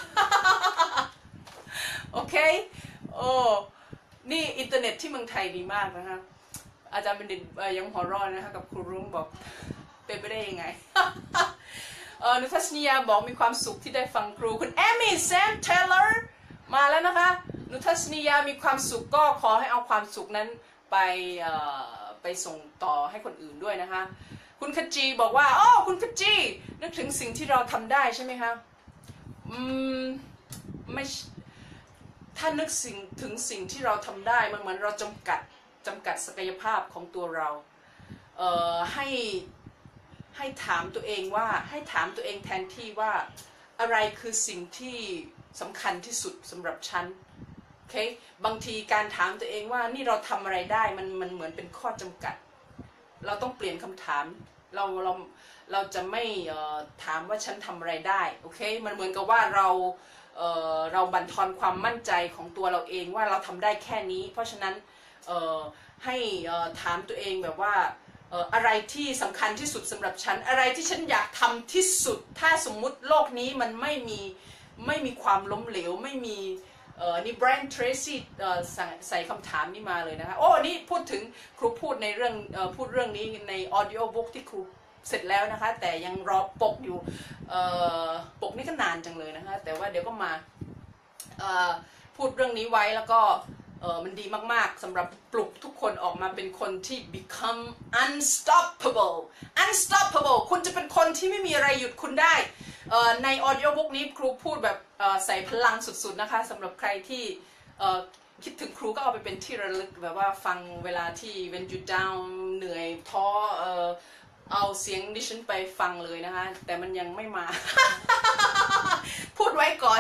โอเคโอ้นี่อินเทอร์เน็ตที่เมืองไทยดีมากนะคะอาจารย์บัณฑิตยังหัวเราะนะคะกับครูรุ่งบอกเป็นไปได้ยังไง เออนุทัศนียาบอกมีความสุขที่ได้ฟังครูคุณแอมมี่แซมเทเลอร์มาแล้วนะคะนุทัศนียามีความสุขก็ขอให้เอาความสุขนั้นไปเอ่อไปส่งต่อให้คนอื่นด้วยนะคะคุณขจีบอกว่าอ๋อคุณขจีนึกถึงสิ่งที่เราทำได้ใช่ไหมคะอืมไม่ถ้านึกสิ่งถึงสิ่งที่เราทำได้มันเหมือนเราจำกัดจำกัดศักยภาพของตัวเราเอ่อให้ให้ถามตัวเองว่าให้ถามตัวเองแทนที่ว่าอะไรคือสิ่งที่สำคัญที่สุดสำหรับฉันโอเคบางทีการถามตัวเองว่านี่เราทำอะไรได้มันมันเหมือนเป็นข้อจำกัดเราต้องเปลี่ยนคำถามเราเราเราจะไม่ถามว่าฉันทำอะไรได้โอเคมันเหมือนกับว่าเราเอ่อเราบั่นทอนความมั่นใจของตัวเราเองว่าเราทำได้แค่นี้เพราะฉะนั้นเอ่อให้ถามตัวเองแบบว่าอะไรที่สำคัญที่สุดสำหรับฉันอะไรที่ฉันอยากทำที่สุดถ้าสมมุติโลกนี้มันไม่มีไม่มีความล้มเหลวไม่มีนี่แบรนด์เทรซี่ใส่คำถามนี้มาเลยนะคะโอ้นี่พูดถึงครูพูดในเรื่องพูดเรื่องนี้ในออดิโอบุ๊กที่ครูเสร็จแล้วนะคะแต่ยังรอปกอยู่ปกนี่ก็นานจังเลยนะคะแต่ว่าเดี๋ยวก็มาพูดเรื่องนี้ไว้แล้วก็เออมันดีมากๆสำหรับปลุกทุกคนออกมาเป็นคนที่ become unstoppable unstoppable คุณจะเป็นคนที่ไม่มีอะไรหยุดคุณได้ใน audio book นี้ครูพูดแบบใส่พลังสุดๆนะคะสำหรับใครที่คิดถึงครูก็เอาไปเป็นที่ระลึกแบบว่าฟังเวลาที่ when you down เหนื่อยท้อเอาเสียงดิฉันไปฟังเลยนะคะแต่มันยังไม่มา พูดไว้ก่อน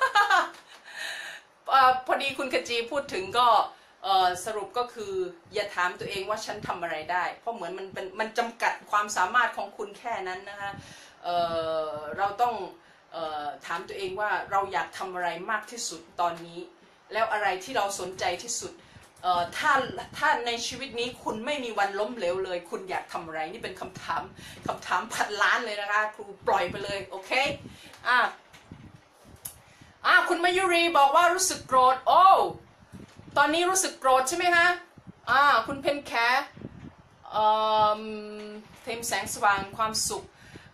พอดีคุณขจีพูดถึงก็สรุปก็คืออย่าถามตัวเองว่าฉันทำอะไรได้เพราะเหมือนมันเป็นมันจำกัดความสามารถของคุณแค่นั้นนะคะเเราต้องเอ่อถามตัวเองว่าเราอยากทำอะไรมากที่สุดตอนนี้แล้วอะไรที่เราสนใจที่สุดเอ่อถ้าถ้าในชีวิตนี้คุณไม่มีวันล้มเหลวเลยคุณอยากทำอะไรนี่เป็นคำถามคำถามพันล้านเลยนะคะครูปล่อยไปเลยโอเคอ่ะอ่ะคุณมายุรีบอกว่ารู้สึกโกรธโอ้ตอนนี้รู้สึกโกรธใช่ไหมคะอ่าคุณเพนแคเอ่อเทมแสงสว่างความสุข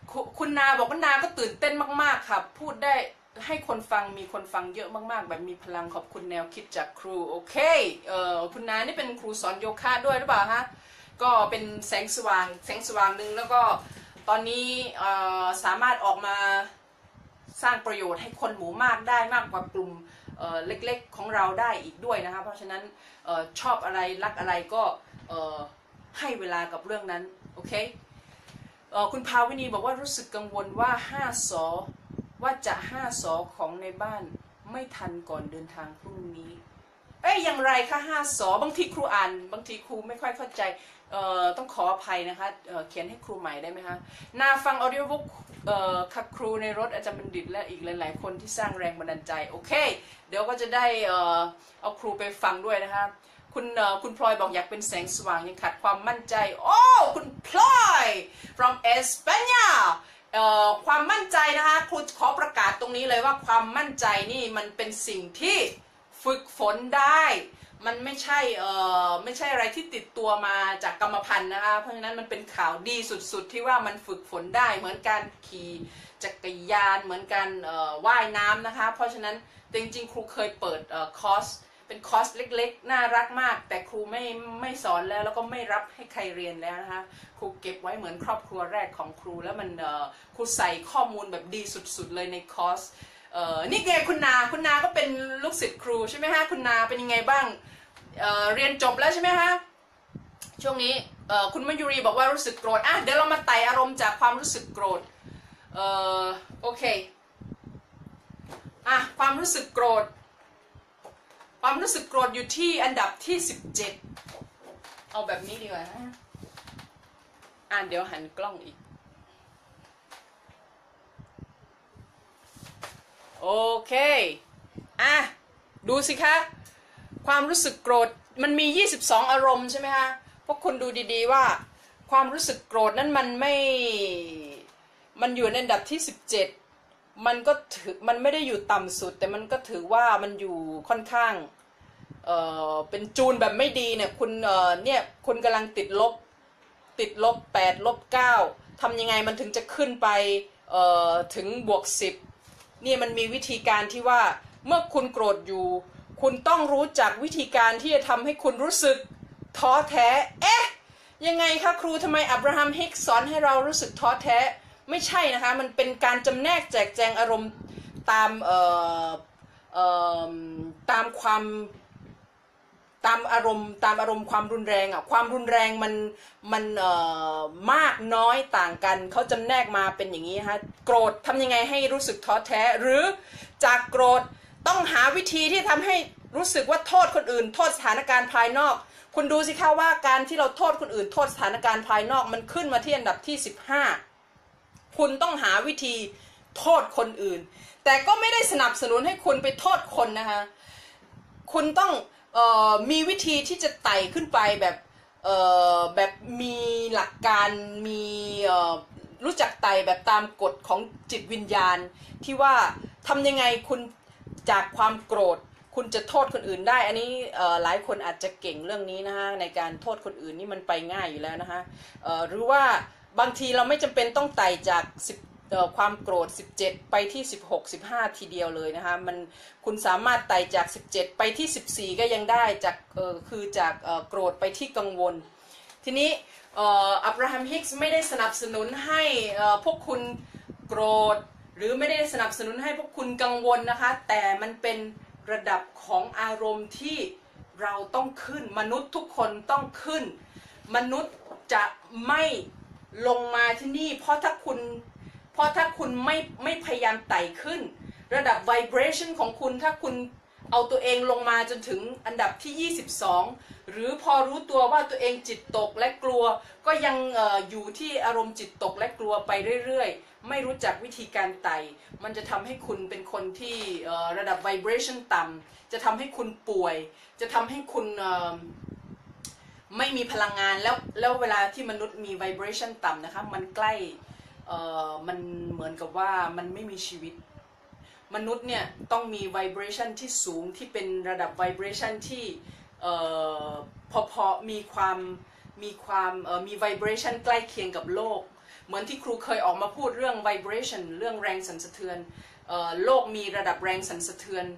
คุคุณนาบอกว่านาก็ตื่นเต้นมากๆค่ะพูดได้ให้คนฟังมีคนฟังเยอะมากๆแบบมีพลังขอบคุณแนวคิดจากครูโอเคเอ่อคุณนานี่เป็นครูสอนโยคะด้วยหรือเปล่าฮะก็เป็นแสงสว่างแสงสว่างหนึ่งแล้วก็ตอนนี้สามารถออกมาสร้างประโยชน์ให้คนหมู่มากได้มากกว่ากลุ่มเล็กๆของเราได้อีกด้วยนะคะเพราะฉะนั้นออชอบอะไรรักอะไรก็ให้เวลากับเรื่องนั้นโอเคคุณภาวินีบอกว่ารู้สึกกังวลว่าห้าสอว่าจะห้าสอของในบ้านไม่ทันก่อนเดินทางพรุ่งนี้เอ้ยอย่างไรคะห้าสอบางทีครูอ่านบางทีครูไม่ค่อยเข้าใจเอ่อต้องขออภัยนะคะเอ่อเขียนให้ครูใหม่ได้ไหมคะนาฟังออดิโอบุ๊กเอ่อค่ะครูในรถอาจารย์บัณฑิตและอีกหลายๆคนที่สร้างแรงบันดาลใจโอเคเดี๋ยวก็จะได้เอ่อเอาครูไปฟังด้วยนะคะคุณเอ่อคุณพลอยบอกอยากเป็นแสงสว่างยังขาดความมั่นใจโอ้คุณพลอย from España เอ่อความมั่นใจนะคะครูขอประกาศตรงนี้เลยว่าความมั่นใจนี่มันเป็นสิ่งที่ฝึกฝนได้มันไม่ใช่เอ่อไม่ใช่อะไรที่ติดตัวมาจากกรรมพันธุ์นะคะเพราะฉะนั้นมันเป็นข่าวดีสุดๆที่ว่ามันฝึกฝนได้เหมือนการขี่จักรยานเหมือนการเอ่อว่ายน้ำนะคะเพราะฉะนั้นจริงๆครูเคยเปิดเอ่อคอร์สเป็นคอร์สเล็กๆน่ารักมากแต่ครูไม่ไม่สอนแล้วแล้วก็ไม่รับให้ใครเรียนแล้วนะคะครูเก็บไว้เหมือนครอบครัวแรกของครูแล้วมันเอ่อครูใส่ข้อมูลแบบดีสุดๆเลยในคอร์สเอ่อนี่ไงคุณนาคุณนาก็เป็นลูกศิษย์ครูใช่ไหมฮะคุณนาเป็นยังไงบ้าง เอ่อเรียนจบแล้วใช่ไหมฮะช่วงนี้เอ่อคุณมยุรีบอกว่ารู้สึกโกรธอ่ะเดี๋ยวเรามาไต่อารมณ์จากความรู้สึกโกรธเอ่อโอเคอ่ะความรู้สึกโกรธความรู้สึกโกรธอยู่ที่อันดับที่สิบเจ็ดเอาแบบนี้ดีกว่านะอ่ะเดี๋ยวหันกล้องอีกโอเคอ่ะดูสิคะความรู้สึกโกรธมันมียี่สิบสองอารมณ์ใช่ไหมคะพวกคุณดูดีๆว่าความรู้สึกโกรธนั้นมันไม่มันอยู่ในอันดับที่สิบเจ็ดมันก็ถือมันไม่ได้อยู่ต่ำสุดแต่มันก็ถือว่ามันอยู่ค่อนข้างเอ่อเป็นจูนแบบไม่ดีเนี่ยคุณเอ่อเนี่ยคุณกำลังติดลบติดลบแปดลบเก้าทำยังไงมันถึงจะขึ้นไปเอ่อถึงบวกสิบนี่มันมีวิธีการที่ว่าเมื่อคุณโกรธอยู่คุณต้องรู้จักวิธีการที่จะทำให้คุณรู้สึกท้อแท้เอ๊ะยังไงคะครูทำไมอับราฮัมฮิกสอนให้เรารู้สึกท้อแท้ไม่ใช่นะคะมันเป็นการจำแนกแจกแจงอารมณ์ตามเอ่อเอ่อตามความตามอารมณ์ตามอารมณ์ความรุนแรงอ่ะความรุนแรงมันมันเอ่อมากน้อยต่างกันเขาจำแนกมาเป็นอย่างนี้ฮะโกรธทำยังไงให้รู้สึกท้อแท้หรือจากโกรธต้องหาวิธีที่ทำให้รู้สึกว่าโทษคนอื่นโทษสถานการณ์ภายนอกคุณดูสิคะว่าการที่เราโทษคนอื่นโทษสถานการณ์ภายนอกมันขึ้นมาที่อันดับที่สิบห้าคุณต้องหาวิธีโทษคนอื่นแต่ก็ไม่ได้สนับสนุนให้คุณไปโทษคนนะคะคุณต้องเอ่อมีวิธีที่จะไต่ขึ้นไปแบบเอ่อแบบมีหลักการมีเอ่อรู้จักไต่แบบตามกฎของจิตวิญญาณที่ว่าทำยังไงคุณจากความโกรธคุณจะโทษคนอื่นได้อันนี้หลายคนอาจจะเก่งเรื่องนี้นะคะในการโทษคนอื่นนี่มันไปง่ายอยู่แล้วนะคะหรือว่าบางทีเราไม่จำเป็นต้องไต่จากความโกรธสิบเจ็ดไปที่สิบหก สิบห้าทีเดียวเลยนะคะมันคุณสามารถไต่จากสิบเจ็ดไปที่สิบสี่ก็ยังได้จากคือจากโกรธไปที่กังวลทีนี้อับราฮัมฮิกส์ไม่ได้สนับสนุนให้พวกคุณโกรธหรือไม่ได้สนับสนุนให้พวกคุณกังวลนะคะแต่มันเป็นระดับของอารมณ์ที่เราต้องขึ้นมนุษย์ทุกคนต้องขึ้นมนุษย์จะไม่ลงมาที่นี่เพราะถ้าคุณเพราะถ้าคุณไม่ไม่พยายามไต่ขึ้นระดับ vibration ของคุณถ้าคุณเอาตัวเองลงมาจนถึงอันดับที่ยี่สิบสองหรือพอรู้ตัวว่าตัวเองจิตตกและกลัวก็ยังเอ่ออยู่ที่อารมณ์จิตตกและกลัวไปเรื่อยๆไม่รู้จักวิธีการไต่มันจะทำให้คุณเป็นคนที่เอ่อระดับ vibration ต่ำจะทำให้คุณป่วยจะทำให้คุณเอ่อไม่มีพลังงานแล้วแล้วเวลาที่มนุษย์มี vibration ต่ำนะคะมันใกล้เอ่อมันเหมือนกับว่ามันไม่มีชีวิตมนุษย์เนี่ยต้องมี vibration ที่สูงที่เป็นระดับ vibration ที่เอ่อพอๆมีความมีความเอ่อมี vibration ใกล้เคียงกับโลกเหมือนที่ครูเคยออกมาพูดเรื่อง vibration เรื่องแรงสั่นสะเทือนโลกมีระดับแรงสั่นสะเทือน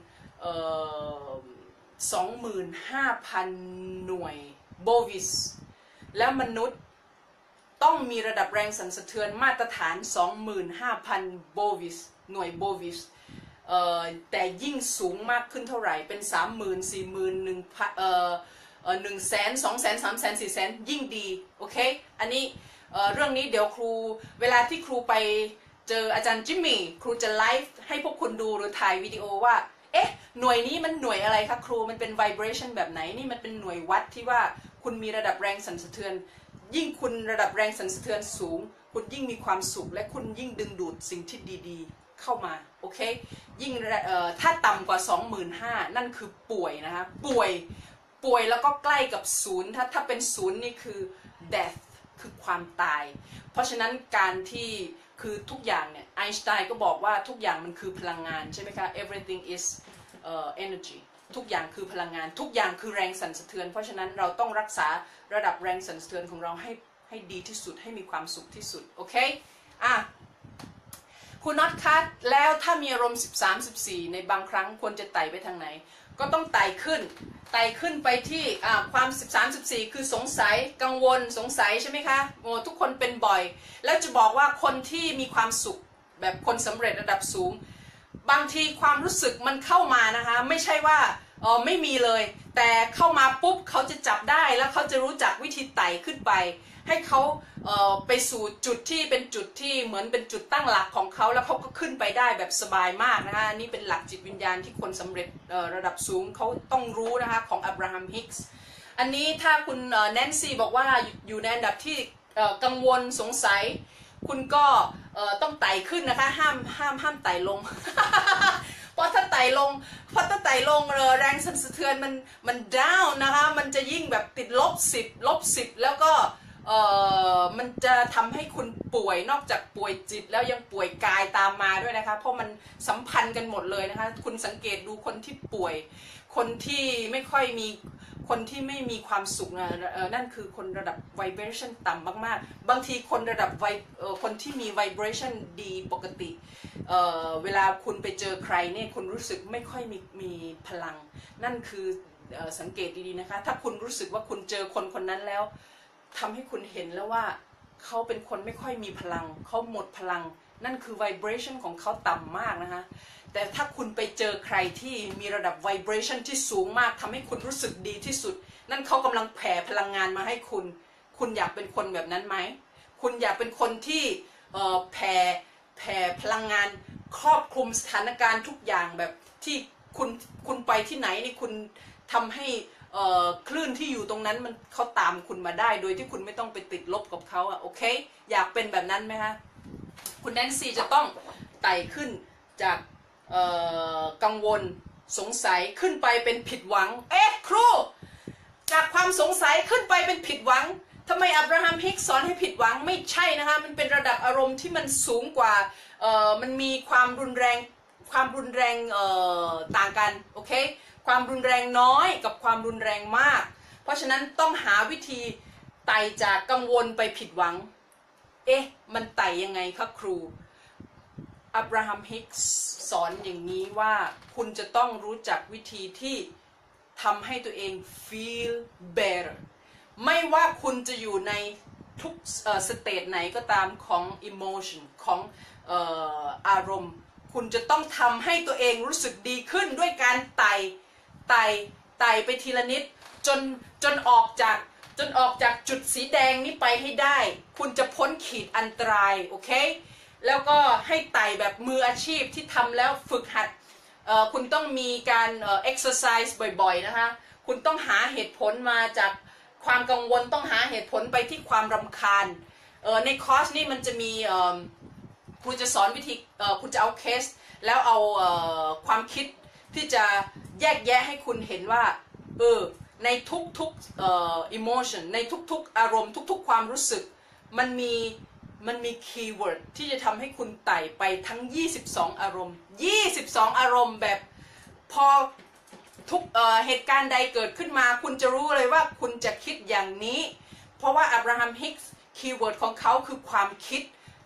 สองหมื่นห้าพันหน่วยโบวิสแล้วมนุษย์ต้องมีระดับแรงสั่นสะเทือนมาตรฐาน สองหมื่นห้าพัน โบวิสหน่วยโบวิสแต่ยิ่งสูงมากขึ้นเท่าไหร่เป็น สามหมื่น สี่หมื่น หนึ่งพันเอ่อหนึ่งแสน สองแสน สามแสน สี่แสนยิ่งดีโอเคอันนี้เอ่อเรื่องนี้เดี๋ยวครูเวลาที่ครูไปเจออาจารย์จิมมี่ครูจะไลฟ์ให้พวกคุณดูหรือถ่ายวิดีโอว่าเอ๊ะหน่วยนี้มันหน่วยอะไรคะครูมันเป็น vibration แบบไหนนี่มันเป็นหน่วยวัดที่ว่าคุณมีระดับแรงสั่นสะเทือนยิ่งคุณระดับแรงสั่นสะเทือนสูงคุณยิ่งมีความสุขและคุณยิ่งดึงดูดสิ่งที่ดีๆเข้ามาโอเคยิ่งถ้าต่ำกว่า สองหมื่นห้าพัน นั่นคือป่วยนะคะป่วยป่วยแล้วก็ใกล้กับศูนย์ถ้าถ้าเป็นศูนย์นี่คือ death คือความตายเพราะฉะนั้นการที่คือทุกอย่างเนี่ยไอน์สไตน์ก็บอกว่าทุกอย่างมันคือพลังงานใช่ไหมคะ everything is uh, energy ทุกอย่างคือพลังงานทุกอย่างคือแรงสั่นสะเทือนเพราะฉะนั้นเราต้องรักษาระดับแรงสั่นสะเทือนของเราให้ให้ดีที่สุดให้มีความสุขที่สุดโอเคอ่ะคุณน็อตคัทแล้วถ้ามีอารมณ์สิบสาม สิบสี่ในบางครั้งควรจะไต่ไปทางไหนก็ต้องไต่ขึ้นไต่ขึ้นไปที่ความสิบสาม สิบสี่คือสงสัยกังวลสงสัยใช่ไหมคะโอ้ทุกคนเป็นบ่อยแล้วจะบอกว่าคนที่มีความสุขแบบคนสำเร็จระดับสูงบางทีความรู้สึกมันเข้ามานะคะไม่ใช่ว่าเออไม่มีเลยแต่เข้ามาปุ๊บเขาจะจับได้แล้วเขาจะรู้จักวิธีไต่ขึ้นไปให้เขาเอ่อไปสู่จุดที่เป็นจุดที่เหมือนเป็นจุดตั้งหลักของเขาแล้วเขาก็ขึ้นไปได้แบบสบายมากนะคะนี่เป็นหลักจิตวิญญาณที่คนสำเร็จระดับสูงเขาต้องรู้นะคะของอับราฮัมฮิกส์อันนี้ถ้าคุณแนนซี่บอกว่าอยู่ในอันดับที่กังวลสงสัยคุณก็ต้องไต่ขึ้นนะคะห้ามห้ามห้ามไต่ลง เพราะถ้าไต่ลงเพราะถ้าไต่ลงแรงสั่นสะเทือนมันมันดาวน์นะคะมันจะยิ่งแบบติดลบสิบลบสิบแล้วก็เอ่อมันจะทำให้คุณป่วยนอกจากป่วยจิตแล้วยังป่วยกายตามมาด้วยนะคะเพราะมันสัมพันธ์กันหมดเลยนะคะคุณสังเกตดูคนที่ป่วยคนที่ไม่ค่อยมีคนที่ไม่มีความสุขนะนั่นคือคนระดับ vibration ต่ำมากๆบางทีคนระดับคนที่มี vibration ดีปกติ เ, เวลาคุณไปเจอใครเนี่ยคุณรู้สึกไม่ค่อยมีมีพลังนั่นคือสังเกตดีๆนะคะถ้าคุณรู้สึกว่าคุณเจอคนคนนั้นแล้วทำให้คุณเห็นแล้วว่าเขาเป็นคนไม่ค่อยมีพลังเขาหมดพลังนั่นคือ vibration ของเขาต่ำมากนะคะแต่ถ้าคุณไปเจอใครที่มีระดับ vibration ที่สูงมากทำให้คุณรู้สึกดีที่สุดนั่นเขากำลังแผ่พลังงานมาให้คุณคุณอยากเป็นคนแบบนั้นไหมคุณอยากเป็นคนที่แผ่แผ่พลังงานครอบคลุมสถานการณ์ทุกอย่างแบบที่คุณคุณไปที่ไหนนี่คุณทำให้คลื่นที่อยู่ตรงนั้นมันเขาตามคุณมาได้โดยที่คุณไม่ต้องไปติดลบกับเขาอะโอเคอยากเป็นแบบนั้นไหมคะคุณแนนซี่จะต้องไต่ขึ้นจากกังวลสงสัยขึ้นไปเป็นผิดหวังเอ๊ะครูจากความสงสัยขึ้นไปเป็นผิดหวังทำไมอับราฮัมฮิกสอนให้ผิดหวังไม่ใช่นะคะมันเป็นระดับอารมณ์ที่มันสูงกว่ามันมีความรุนแรงความรุนแรงต่างกันโอเคความรุนแรงน้อยกับความรุนแรงมากเพราะฉะนั้นต้องหาวิธีไต่จากกังวลไปผิดหวังเอ๊ะมันไต่ยังไงคะครูอับราฮัมฮิกสอนอย่างนี้ว่าคุณจะต้องรู้จักวิธีที่ทำให้ตัวเอง feel better ไม่ว่าคุณจะอยู่ในทุกสเตจไหนก็ตามของ emotion ของเอ่ออารมณ์คุณจะต้องทำให้ตัวเองรู้สึกดีขึ้นด้วยการไต่ไต่ไต่ไปทีละนิดจนจนออกจากจนออกจากจุดสีแดงนี้ไปให้ได้คุณจะพ้นขีดอันตรายโอเคแล้วก็ให้ไต่แบบมืออาชีพที่ทำแล้วฝึกหัดคุณต้องมีการเอ่อ exercise บ่อยๆนะคะคุณต้องหาเหตุผลมาจากความกังวลต้องหาเหตุผลไปที่ความรำคาญในคอร์สนี้มันจะมีคุณจะสอนวิธีคุณจะเอาเคสแล้วเอาความคิดที่จะแยกแยะให้คุณเห็นว่าเออในทุกๆเอ่อ emotion ในทุกๆอารมณ์ทุกๆความรู้สึกมันมีมันมีคีย์เวิร์ดที่จะทำให้คุณไต่ไปทั้งยี่สิบสองอารมณ์ยี่สิบสองอารมณ์แบบพอทุกเอ่อเหตุการณ์ใดเกิดขึ้นมาคุณจะรู้เลยว่าคุณจะคิดอย่างนี้เพราะว่าอับราฮัมฮิกส์คีย์เวิร์ดของเขาคือความคิด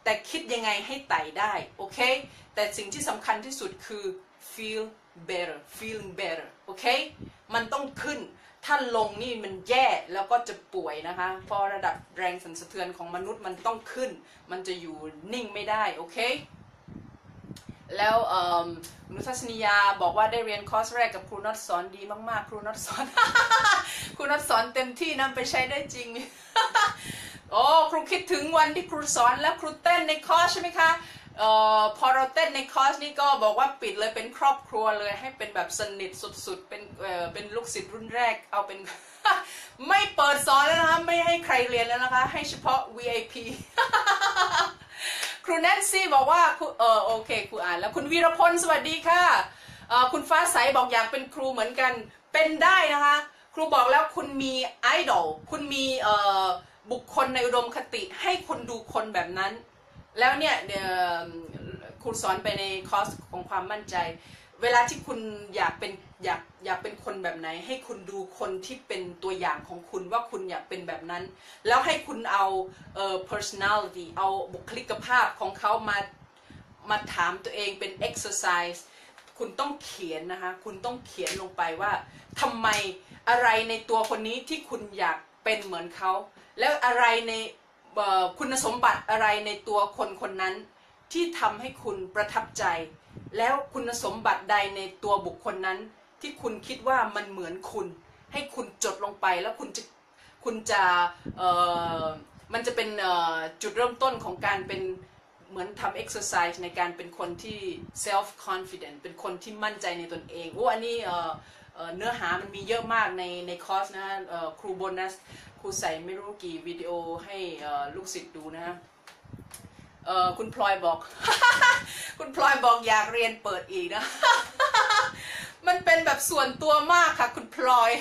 แต่คิดยังไงให้ไต่ได้โอเคแต่สิ่งที่สำคัญที่สุดคือ feel better feeling better โอเคมันต้องขึ้นถ้าลงนี่มันแย่แล้วก็จะป่วยนะคะเพราะระดับแรงสั่นสะเทือนของมนุษย์มันต้องขึ้นมันจะอยู่นิ่งไม่ได้โอเคแล้วนุทัศนียาบอกว่าได้เรียนคอร์สแรกกับครูน็อตสอนดีมากๆครูน็อตสอน ครูน็อตสอนเต็มที่นำไปใช้ได้จริง โอ้ครูคิดถึงวันที่ครูสอนแล้วครูเต้นในคอร์สใช่ไหมคะเอ่อพอเราเต้นในคอร์สนี่ก็บอกว่าปิดเลยเป็นครอบครัวเลยให้เป็นแบบสนิทสุดๆเป็นเอ่อเป็นลูกศิษย์รุ่นแรกเอาเป็น ไม่เปิดสอนแล้วนะคะไม่ให้ใครเรียนแล้วนะคะให้เฉพาะ วี ไอ พี ครูแนนซี่บอกว่าเออโอเคครูอ่านแล้วคุณวีรพลสวัสดีค่ะคุณฟ้าใสบอกอยากเป็นครูเหมือนกันเป็นได้นะคะครูบอกแล้วคุณมีไอดอลคุณมีบุคคลในอุดมคติให้คนดูคนแบบนั้นแล้วเนี่ยครูสอนไปในคอร์สของความมั่นใจเวลาที่คุณอยากเป็นอยากอยากเป็นคนแบบไหนให้คุณดูคนที่เป็นตัวอย่างของคุณว่าคุณอยากเป็นแบบนั้นแล้วให้คุณเอาเอ่อ personality เอาบุคลิกภาพของเขามามาถามตัวเองเป็น exercise คุณต้องเขียนนะคะคุณต้องเขียนลงไปว่าทำไมอะไรในตัวคนนี้ที่คุณอยากเป็นเหมือนเขาแล้วอะไรในคุณสมบัติอะไรในตัวคนคนนั้นที่ทำให้คุณประทับใจแล้วคุณสมบัติใดในตัวบุคคลนั้นที่คุณคิดว่ามันเหมือนคุณให้คุณจดลงไปแล้วคุณจะคุณจะเอ่อมันจะเป็นจุดเริ่มต้นของการเป็นเหมือนทำ exercise ในการเป็นคนที่ self confident เป็นคนที่มั่นใจในตนเองโอ้อันนี้เนื้อหามันมีเยอะมากในในคอร์สนะครูโบนัสครูใส่ไม่รู้กี่วิดีโอให้ลูกศิษย์ดูนะเออคุณพลอยบอก คุณพลอยบอกอยากเรียนเปิดอีกนะ มันเป็นแบบส่วนตัวมากค่ะคุณพลอย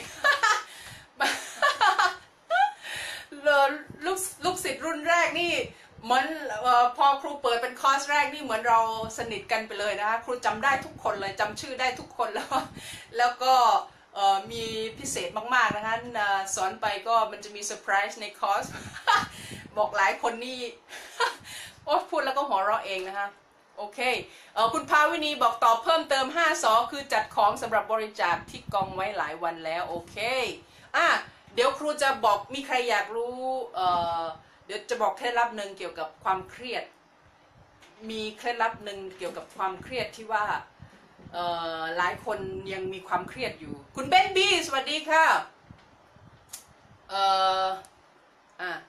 ลูกลูกศิษย์รุ่นแรกนี่เหมือนออพอครูเปิดเป็นคอร์สแรกนี่เหมือนเราสนิทกันไปเลยนะคะครูจำได้ทุกคนเลยจำชื่อได้ทุกคนแล้วแล้วก็มีพิเศษมากๆนะคะสอนไปก็มันจะมีเซอร์ไพรส์ในคอร์ส บอกหลายคนนี่ โอ้พูดแล้วก็หัวเราะเองนะคะโอเคเออคุณภาวินีบอกตอบเพิ่มเติมห้าสอคือจัดของสำหรับบริจาคที่กองไว้หลายวันแล้วโอเคอ่ะเดี๋ยวครูจะบอกมีใครอยากรู้เออเดี๋ยวจะบอกเคล็ดลับหนึ่งเกี่ยวกับความเครียดมีเคล็ดลับหนึ่งเกี่ยวกับความเครียดที่ว่าเออหลายคนยังมีความเครียดอยู่คุณเบนบี้สวัสดีค่ะเอออ่ะ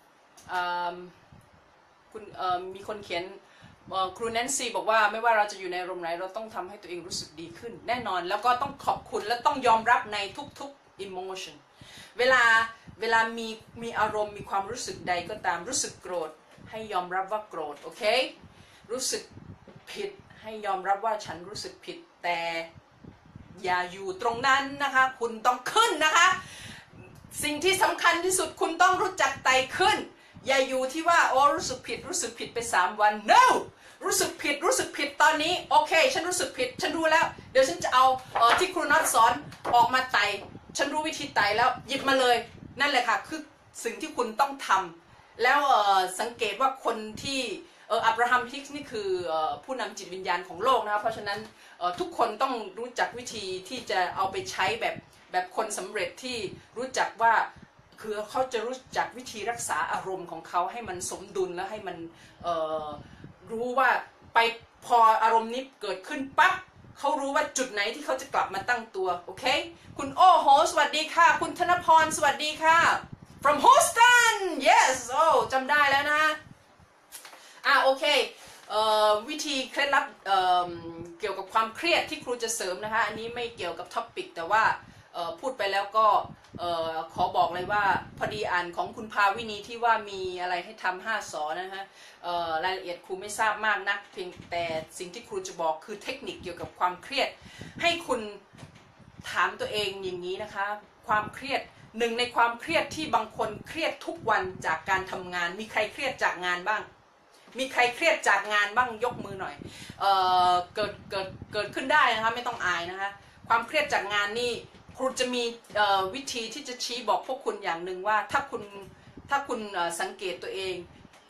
คุณมีคนเขียนครูแนนซี่บอกว่าไม่ว่าเราจะอยู่ในอารมณ์ไหนเราต้องทำให้ตัวเองรู้สึกดีขึ้นแน่นอนแล้วก็ต้องขอบคุณและต้องยอมรับในทุกๆ emotion เวลาเวลามีมีอารมณ์มีความรู้สึกใดก็ตามรู้สึกโกรธให้ยอมรับว่าโกรธโอเครู้สึกผิดให้ยอมรับว่าฉันรู้สึกผิดแต่อย่าอยู่ตรงนั้นนะคะคุณต้องขึ้นนะคะสิ่งที่สำคัญที่สุดคุณต้องรู้จักไต่ขึ้นอย่าอยู่ที่ว่าโอ้รู้สึกผิดรู้สึกผิดไปสามวัน no รู้สึกผิดรู้สึกผิดตอนนี้โอเคฉันรู้สึกผิดฉันรู้แล้วเดี๋ยวฉันจะเอาเอ่อที่ครูน็อตสอนออกมาไต่ฉันรู้วิธีไต่แล้วหยิบมาเลยนั่นแหละค่ะคือสิ่งที่คุณต้องทำแล้วเอ่อสังเกตว่าคนที่เอ่ออับราฮัมฮิกส์นี่คือเอ่อผู้นำจิตวิญญาณของโลกนะคะเพราะฉะนั้นเอ่อทุกคนต้องรู้จักวิธีที่จะเอาไปใช้แบบแบบคนสำเร็จที่รู้จักว่าคือเขาจะรู้จักวิธีรักษาอารมณ์ของเขาให้มันสมดุลและให้มันเอ่อรู้ว่าไปพออารมณ์นี้เกิดขึ้นปั๊บเขารู้ว่าจุดไหนที่เขาจะกลับมาตั้งตัวโอเคคุณโอ้โหสวัสดีค่ะคุณธนพรสวัสดีค่ะ from Houston yes โอ้จำได้แล้วนะอ่ะโอเคเอ่อวิธีเคล็ดลับเอ่อเกี่ยวกับความเครียดที่ครูจะเสริมนะคะอันนี้ไม่เกี่ยวกับท็อปิกแต่ว่าพูดไปแล้วก็ขอบอกเลยว่าพอดีอ่านของคุณภาวินีที่ว่ามีอะไรให้ทำห้าสอนะฮะรายละเอียดครูไม่ทราบมากนักเพียงแต่สิ่งที่ครูจะบอกคือเทคนิคเกี่ยวกับความเครียดให้คุณถามตัวเองอย่างนี้นะคะความเครียดหนึ่งในความเครียดที่บางคนเครียดทุกวันจากการทำงานมีใครเครียดจากงานบ้างมีใครเครียดจากงานบ้างยกมือหน่อยเอ่อเกิดเกิดเกิดขึ้นได้นะคะไม่ต้องอายนะคะความเครียดจากงานนี่ครูจะมีวิธีที่จะชี้บอกพวกคุณอย่างหนึ่งว่าถ้าคุณถ้าคุณสังเกตตัวเองค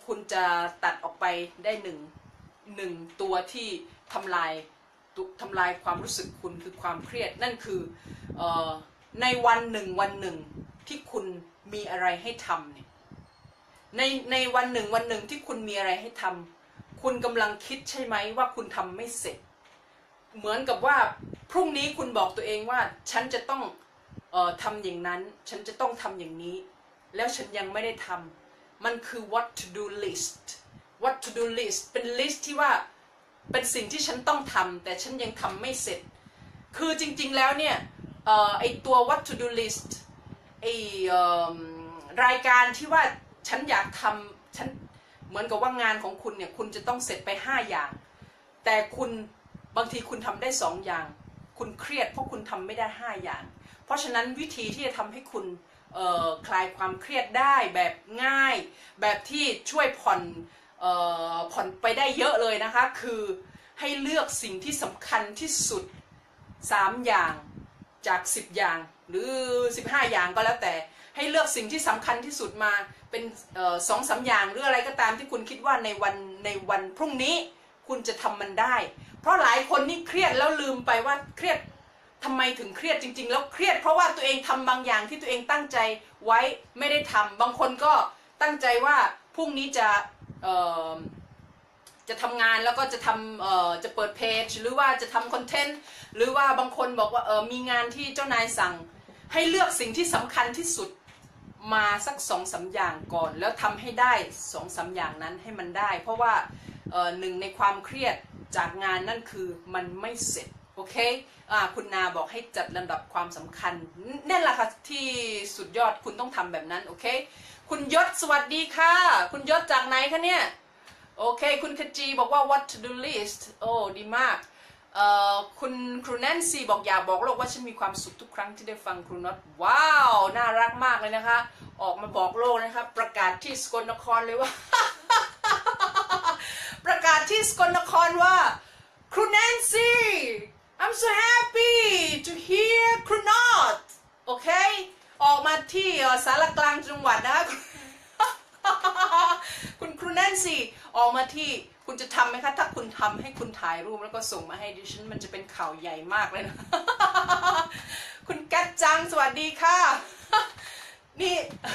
คุณจะตัดออกไปได้หนึ่งหนึ่งตัวที่ทำลายทำลายความรู้สึกคุณคือความเครียดนั่นคือเอ่อในวันหนึ่งวันหนึ่งที่คุณมีอะไรให้ทำเนี่ยในในวันหนึ่งวันหนึ่งที่คุณมีอะไรให้ทำคุณกำลังคิดใช่ไหมว่าคุณทำไม่เสร็จเหมือนกับว่าพรุ่งนี้คุณบอกตัวเองว่าฉันจะต้องเอ่อทำอย่างนั้นฉันจะต้องทำอย่างนี้แล้วฉันยังไม่ได้ทำมันคือ what to do list what to do list เป็น list ที่ว่าเป็นสิ่งที่ฉันต้องทำแต่ฉันยังทำไม่เสร็จคือจริงๆแล้วเนี่ยเอ่อไอตัว what to do list ไอเอ่อรายการที่ว่าฉันอยากทำฉันเหมือนกับว่างานของคุณเนี่ยคุณจะต้องเสร็จไปห้าอย่างแต่คุณบางทีคุณทำได้สองอย่างคุณเครียดเพราะคุณทำไม่ได้ห้าอย่างเพราะฉะนั้นวิธีที่จะทำให้คุณคลายความเครียดได้แบบง่ายแบบที่ช่วยผ่อนผ่อนไปได้เยอะเลยนะคะคือให้เลือกสิ่งที่สำคัญที่สุดสามอย่างจากสิบอย่างหรือสิบห้าอย่างก็แล้วแต่ให้เลือกสิ่งที่สำคัญที่สุดมาเป็นสองสามอย่างหรืออะไรก็ตามที่คุณคิดว่าในวันในวันพรุ่งนี้คุณจะทำมันได้เพราะหลายคนนี่เครียดแล้วลืมไปว่าเครียดทำไมถึงเครียดจริงๆแล้วเครียดเพราะว่าตัวเองทำบางอย่างที่ตัวเองตั้งใจไว้ไม่ได้ทำบางคนก็ตั้งใจว่าพรุ่งนี้จะจะทำงานแล้วก็จะทำจะเปิดเพจหรือว่าจะทำคอนเทนต์หรือว่าบางคนบอกว่าเออมีงานที่เจ้านายสั่งให้เลือกสิ่งที่สำคัญที่สุดมาสักสองสามอย่างก่อนแล้วทำให้ได้สองสามอย่างนั้นให้มันได้เพราะว่าหนึ่งในความเครียดจากงานนั่นคือมันไม่เสร็จโอเคอ่าคุณนาบอกให้จัดลำดับความสำคัญนั่นแหละค่ะที่สุดยอดคุณต้องทำแบบนั้นโอเคคุณยศสวัสดีค่ะคุณยศจากไหนคะเนี่ยโอเคคุณขจีบอกว่า what to do list โอ้ดีมากเอ่อคุณครูแนนซี่บอกอยากบอกโลกว่าฉันมีความสุขทุกครั้งที่ได้ฟังครูน็อตว้าวน่ารักมากเลยนะคะออกมาบอกโลกนะคะประกาศที่สกลนครเลยว่า ประกาศที่สกลนครว่าครูแนนซี่ I'm so happy to hear ครูน็อตโอเคออกมาที่สารกลางจังหวัดนะคะ คุณครูแนนซี่ออกมาที่คุณจะทำไหมคะถ้าคุณทำให้คุณถ่ายรูปแล้วก็ส่งมาให้ดิฉันมันจะเป็นข่าวใหญ่มากเลยนะ คุณแก๊สจังสวัสดีค่ะ นี่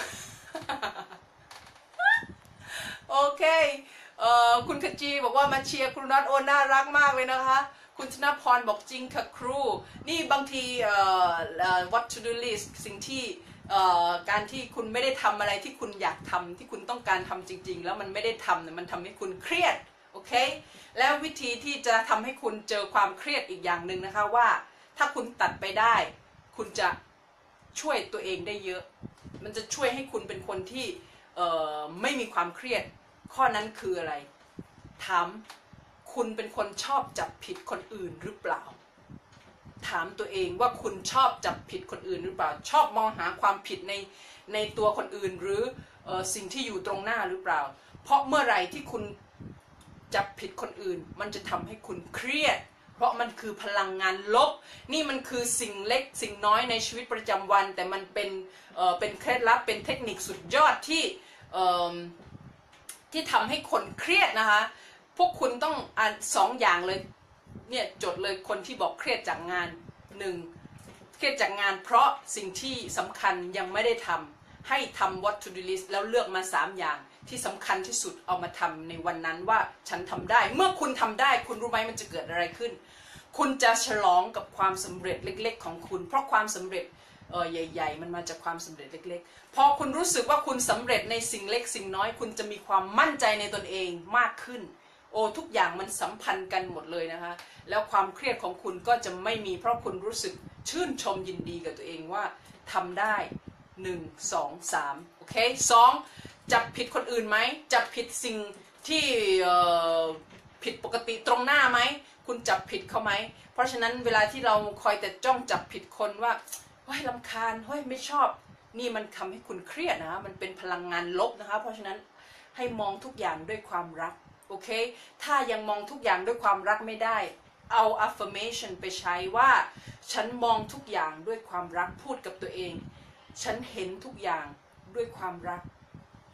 โอเคเอ่อคุณขจีบอกว่ามาเชียร์ครูน็อตโอน่ารักมากเลยนะคะคุณธนพรบอกจริงค่ะครูนี่บางทีเอ่อ what to do list สิ่งที่การที่คุณไม่ได้ทำอะไรที่คุณอยากทำที่คุณต้องการทำจริงๆแล้วมันไม่ได้ทำเนี่ยมันทำให้คุณเครียดโอเคแล้ววิธีที่จะทำให้คุณเจอความเครียดอีกอย่างหนึ่งนะคะว่าถ้าคุณตัดไปได้คุณจะช่วยตัวเองได้เยอะมันจะช่วยให้คุณเป็นคนที่ไม่มีความเครียดข้อนั้นคืออะไรถามคุณเป็นคนชอบจับผิดคนอื่นหรือเปล่าถามตัวเองว่าคุณชอบจับผิดคนอื่นหรือเปล่าชอบมองหาความผิดในในตัวคนอื่นหรือเอ่อสิ่งที่อยู่ตรงหน้าหรือเปล่าเพราะเมื่อไหร่ที่คุณจับผิดคนอื่นมันจะทำให้คุณเครียดเพราะมันคือพลังงานลบนี่มันคือสิ่งเล็กสิ่งน้อยในชีวิตประจำวันแต่มันเป็นเอ่อเป็นเคล็ดลับเป็นเทคนิคสุดยอดที่เอ่อที่ทำให้คนเครียดนะคะพวกคุณต้องอ่านสองอย่างเลยเนี่ยจดเลยคนที่บอกเครียดจากงานหนึ่งเครียดจากงานเพราะสิ่งที่สำคัญยังไม่ได้ทำให้ทำ what to do list แล้วเลือกมาสามอย่างที่สำคัญที่สุดเอามาทำในวันนั้นว่าฉันทำได้เมื่อคุณทำได้คุณรู้ไหมมันจะเกิดอะไรขึ้นคุณจะฉลองกับความสำเร็จเล็กๆของคุณเพราะความสำเร็จเออใหญ่ๆมันมาจากความสำเร็จเล็กๆพอคุณรู้สึกว่าคุณสำเร็จในสิ่งเล็กสิ่งน้อยคุณจะมีความมั่นใจในตนเองมากขึ้นโอ้ทุกอย่างมันสัมพันธ์กันหมดเลยนะคะแล้วความเครียดของคุณก็จะไม่มีเพราะคุณรู้สึกชื่นชมยินดีกับตัวเองว่าทำได้หนึ่งสองสามโอเคสองจับผิดคนอื่นไหมจับผิดสิ่งที่ผิดปกติตรงหน้าไหมคุณจับผิดเขาไหมเพราะฉะนั้นเวลาที่เราคอยแต่จ้องจับผิดคนว่าเฮ้ยรำคาญเฮ้ยไม่ชอบนี่มันทำให้คุณเครียดนะมันเป็นพลังงานลบนะคะเพราะฉะนั้นให้มองทุกอย่างด้วยความรักโอเคถ้ายังมองทุกอย่างด้วยความรักไม่ได้เอา affirmation ไปใช้ว่าฉันมองทุกอย่างด้วยความรักพูดกับตัวเองฉันเห็นทุกอย่างด้วยความรัก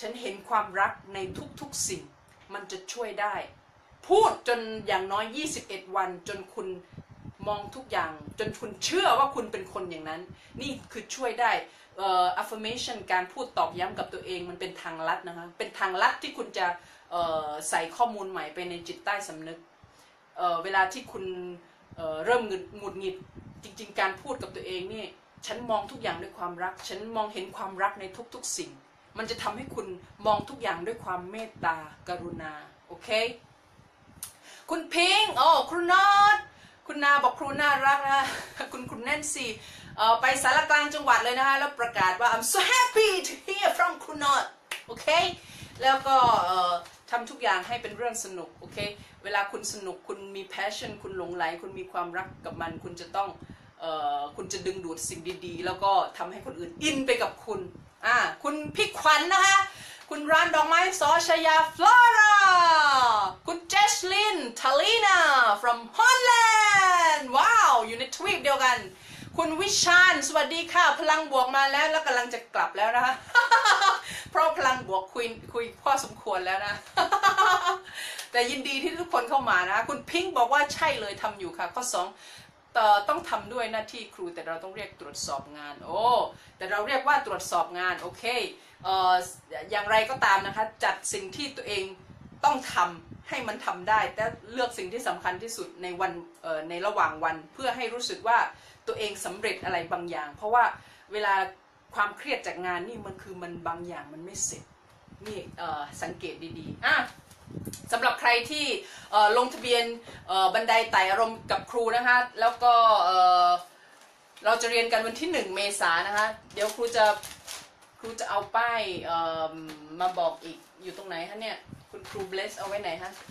ฉันเห็นความรักในทุกๆสิ่งมันจะช่วยได้พูดจนอย่างน้อยยี่สิบเอ็ดวันจนคุณมองทุกอย่างจนคุณเชื่อว่าคุณเป็นคนอย่างนั้นนี่คือช่วยได้เอ่อ affirmation การพูดตอกย้ำกับตัวเองมันเป็นทางลัดนะคะเป็นทางลัดที่คุณจะเอ่อใส่ข้อมูลใหม่ไปในจิตใต้สำนึกเอ่อเวลาที่คุณเอ่อเริ่มหงุดหงิดจริงๆการพูดกับตัวเองนี่ฉันมองทุกอย่างด้วยความรักฉันมองเห็นความรักในทุกๆสิ่งมันจะทำให้คุณมองทุกอย่างด้วยความเมตตากรุณาโอเคคุณพิงค์โอ้ครูนอตคุณนาบอกครูน่ารักนะคุณคุณแนนซี่ไปสารกลางจังหวัดเลยนะคะแล้วประกาศว่า I'm so happy to hear from ครูนอตโอเคแล้วก็ทำทุกอย่างให้เป็นเรื่องสนุกโอเคเวลาคุณสนุกคุณมี passion คุณหลงไหลคุณมีความรักกับมันคุณจะต้องเอ่อคุณจะดึงดูดสิ่งดีๆแล้วก็ทำให้คนอื่นอินไปกับคุณอ่าคุณพี่ขวัญ น, นะคะคุณร้านดอกไม้สอชยาฟลอราคุณเจสลินทาลีนา from Holland ว้าวอยู่ในทวีปเดียวกันคุณวิชาญสวัสดีค่ะพลังบวกมาแล้วแล้วกำลังจะกลับแล้วนะคะ เพราะพลังบวกคุยคุยพอสมควรแล้วนะ แต่ยินดีที่ทุกคนเข้ามานะคุณพิงค์บอกว่าใช่เลยทำอยู่ค่ะข้อสองต้องทำด้วยหน้าที่ครูแต่เราต้องเรียกตรวจสอบงานโอ้แต่เราเรียกว่าตรวจสอบงานโอเคเอ่ออย่างไรก็ตามนะคะจัดสิ่งที่ตัวเองต้องทำให้มันทำได้แต่เลือกสิ่งที่สำคัญที่สุดในวันเอ่อในระหว่างวันเพื่อให้รู้สึกว่าตัวเองสำเร็จอะไรบางอย่างเพราะว่าเวลาความเครียดจากงานนี่มันคือมันบางอย่างมันไม่เสร็จนี่สังเกตดีๆอ่ะสำหรับใครที่ลงทะเบียนบันไดไต่อารมณ์กับครูนะคะแล้วก็เราจะเรียนกันวันที่หนึ่งเมษายนนะคะเดี๋ยวครูจะครูจะเอาป้ายมาบอกอีกอยู่ตรงไหนคะเนี่ยคุณครูเบลสเอาไว้ไหนฮะ